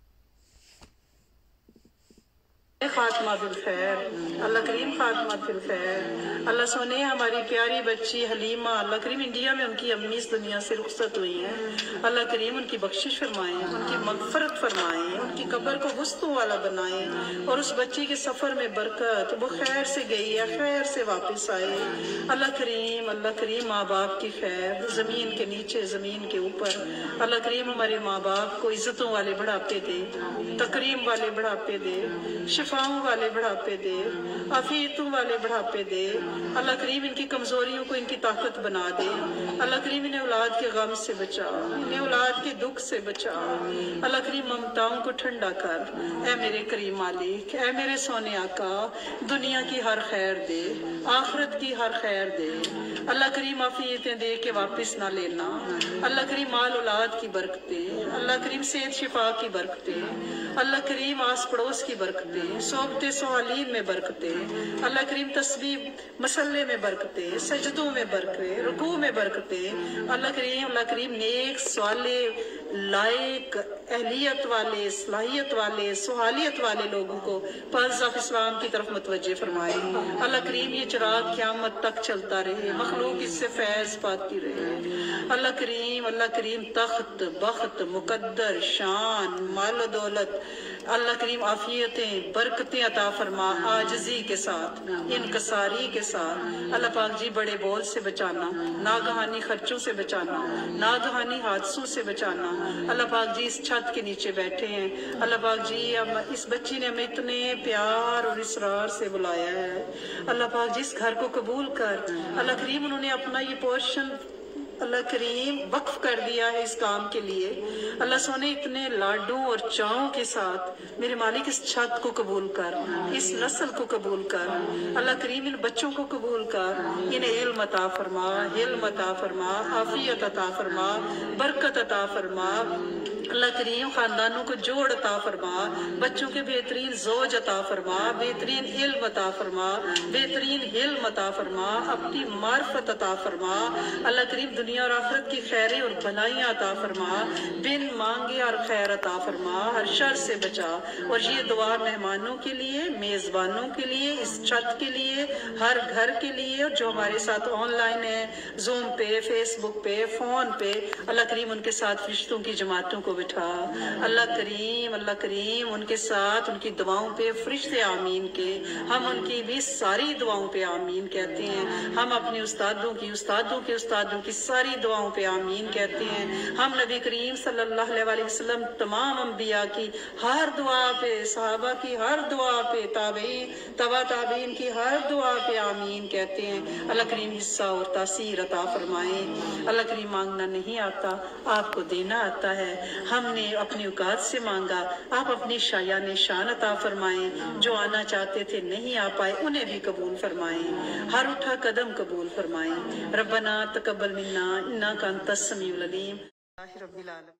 खात्मा बिल खैर, अल्लाह करीम खात्मा बिल खैर। अल्लाह सोने हमारी प्यारी बच्ची हलीमा, अल्लाह करीम इंडिया में उनकी अम्मी इस दुनिया से रुखसत हुई हैं। अल्लाह करीम उनकी बख्शिश फरमाएं, उनकी मगफरत फरमाएं, उनकी कब्र को वस्तु वाला बनाएं और उस बच्ची के सफ़र में बरकत, वो खैर से गई है खैर से वापस आए। अल्लाह करीम माँ बाप की खैर, ज़मीन के नीचे ज़मीन के ऊपर। अल्लाह करीम हमारे माँ बाप को इज़्ज़तों वाले बढ़ापे दे, तकरीम वाले बढ़ापे दे, शिफाओं वाले बढ़ापे दे, आफियतों वाले बढ़ापे दे। अल्लाह करीम इनकी कमजोरियों को इनकी ताकत बना दे। अल्लाह करीम इन्हें औलाद के गम से बचा, इन्हें औलाद के दुख से बचा। अल्लाह करीम ममताओं को ठंडा कर। ऐ मेरे करीम मालिक, ऐ मेरे सोने आका, दुनिया की हर खैर दे, आखिरत की हर खैर दे। अल्लाह करीम आफियतें दे के वापस ना लेना। अल्लाह करीम माल औलाद की बरकतें, अल्लाह करीम सेहत शिफा की बरकतें, अल्लाह करीम आस पड़ोस की बरकतें, सोबते सवालीन में बरकतें, अल्लाह करीम तस्बीह मसल्ले में बरकतें, सजदों में बरकतें, रुकू में बरकतें। अल्लाह करीम नेक स्वाले लायक अहलियत वाले, सलाहियत वाले, सुहालियत वाले लोगों को फर्ज ऑफ इस्लाम की तरफ मुतवज्जे फरमाए। अल्लाह करीम ये चिराग क़यामत तक चलता रहे, मखलूक इससे फैज़ पाती रहे। अल्लाह करीम तख्त, बख्त, मुकद्दर, शान, माल दौलत, अल्लाह करीम आफियतें, बरकतें अता फरमा आजिज़ी के साथ, इनकसारी के साथ। अल्लाह पाक जी बड़े बोल से बचाना, नागहानी खर्चों से बचाना, नागहानी हादसों से बचाना। अल्लाह पाक जी इस छत के नीचे बैठे हैं, अल्लाह पाक जी इस बच्ची ने हमें इतने प्यार और इसरार से बुलाया है। अल्लाह पाक जी इस घर को कबूल कर। अल्लाह करीम उन्होंने अपना ये पोर्शन अल्लाह करीम वक्फ कर दिया है इस काम के लिए। अल्लाह सोने इतने लाडों और चावों के साथ मेरे मालिक इस छत को कबूल कर, इस नस्ल को कबूल कर। अल्लाह करीम इन बच्चों को कबूल कर, इन्हें इल्म अता फरमा, हिल्म अता फरमा, आफियत अता फरमा, बरकत अता फरमा। अल्लाह करीम खानदानों को जोड़ अता फरमा, बच्चों के बेहतरीन ज़ौज अता फरमा, बेहतरीन इल्म अता फरमा, बेहतरीन हिल्म अता फरमा, अपनी मार्फत अता फरमा। अल्लाह करीम दुनिया और आखिरत की खैरें और भलाइयाँ अता फरमा, बिन मांगे और खैर अता फरमा, हर शर से बचा। और ये दुआ मेहमानों के लिए, मेज़बानों के लिए, इस छत के लिए, हर घर के लिए, और जो हमारे साथ ऑनलाइन है, जूम पे, फेसबुक पे, फ़ोन पे। अल्लाह करीम उनके साथ फरिश्तों की जमातों को बिठा। अल्लाह करीम उनके साथ उनकी दुआओं पे फरिश्ते आमीन के। हम उनकी भी सारी दुआओं पे आमीन कहते हैं। हम अपने उस्तादों की सारी दुआओं पे आमीन कहते हैं। हम नबी करीम सल्लल्लाहु अलैहि वसल्लम तमाम अंबिया की हर दुआ पे, सहाबा की हर दुआ पे, ताबईन की हर दुआ पे आमीन कहते हैं। अल्लाह करीम हिस्सा और तासीर अता फरमाए। अल्लाह करीम मांगना नहीं आता, आपको देना आता है। हमने अपनी औकात से मांगा, आप अपनी शायान शान अता फरमाएं। जो आना चाहते थे नहीं आ पाए, उन्हें भी कबूल फरमाएं। हर उठा कदम कबूल फरमाएं। रब्बना तकब्बल मिन्ना इन्नका अंतस समीउल अलीम।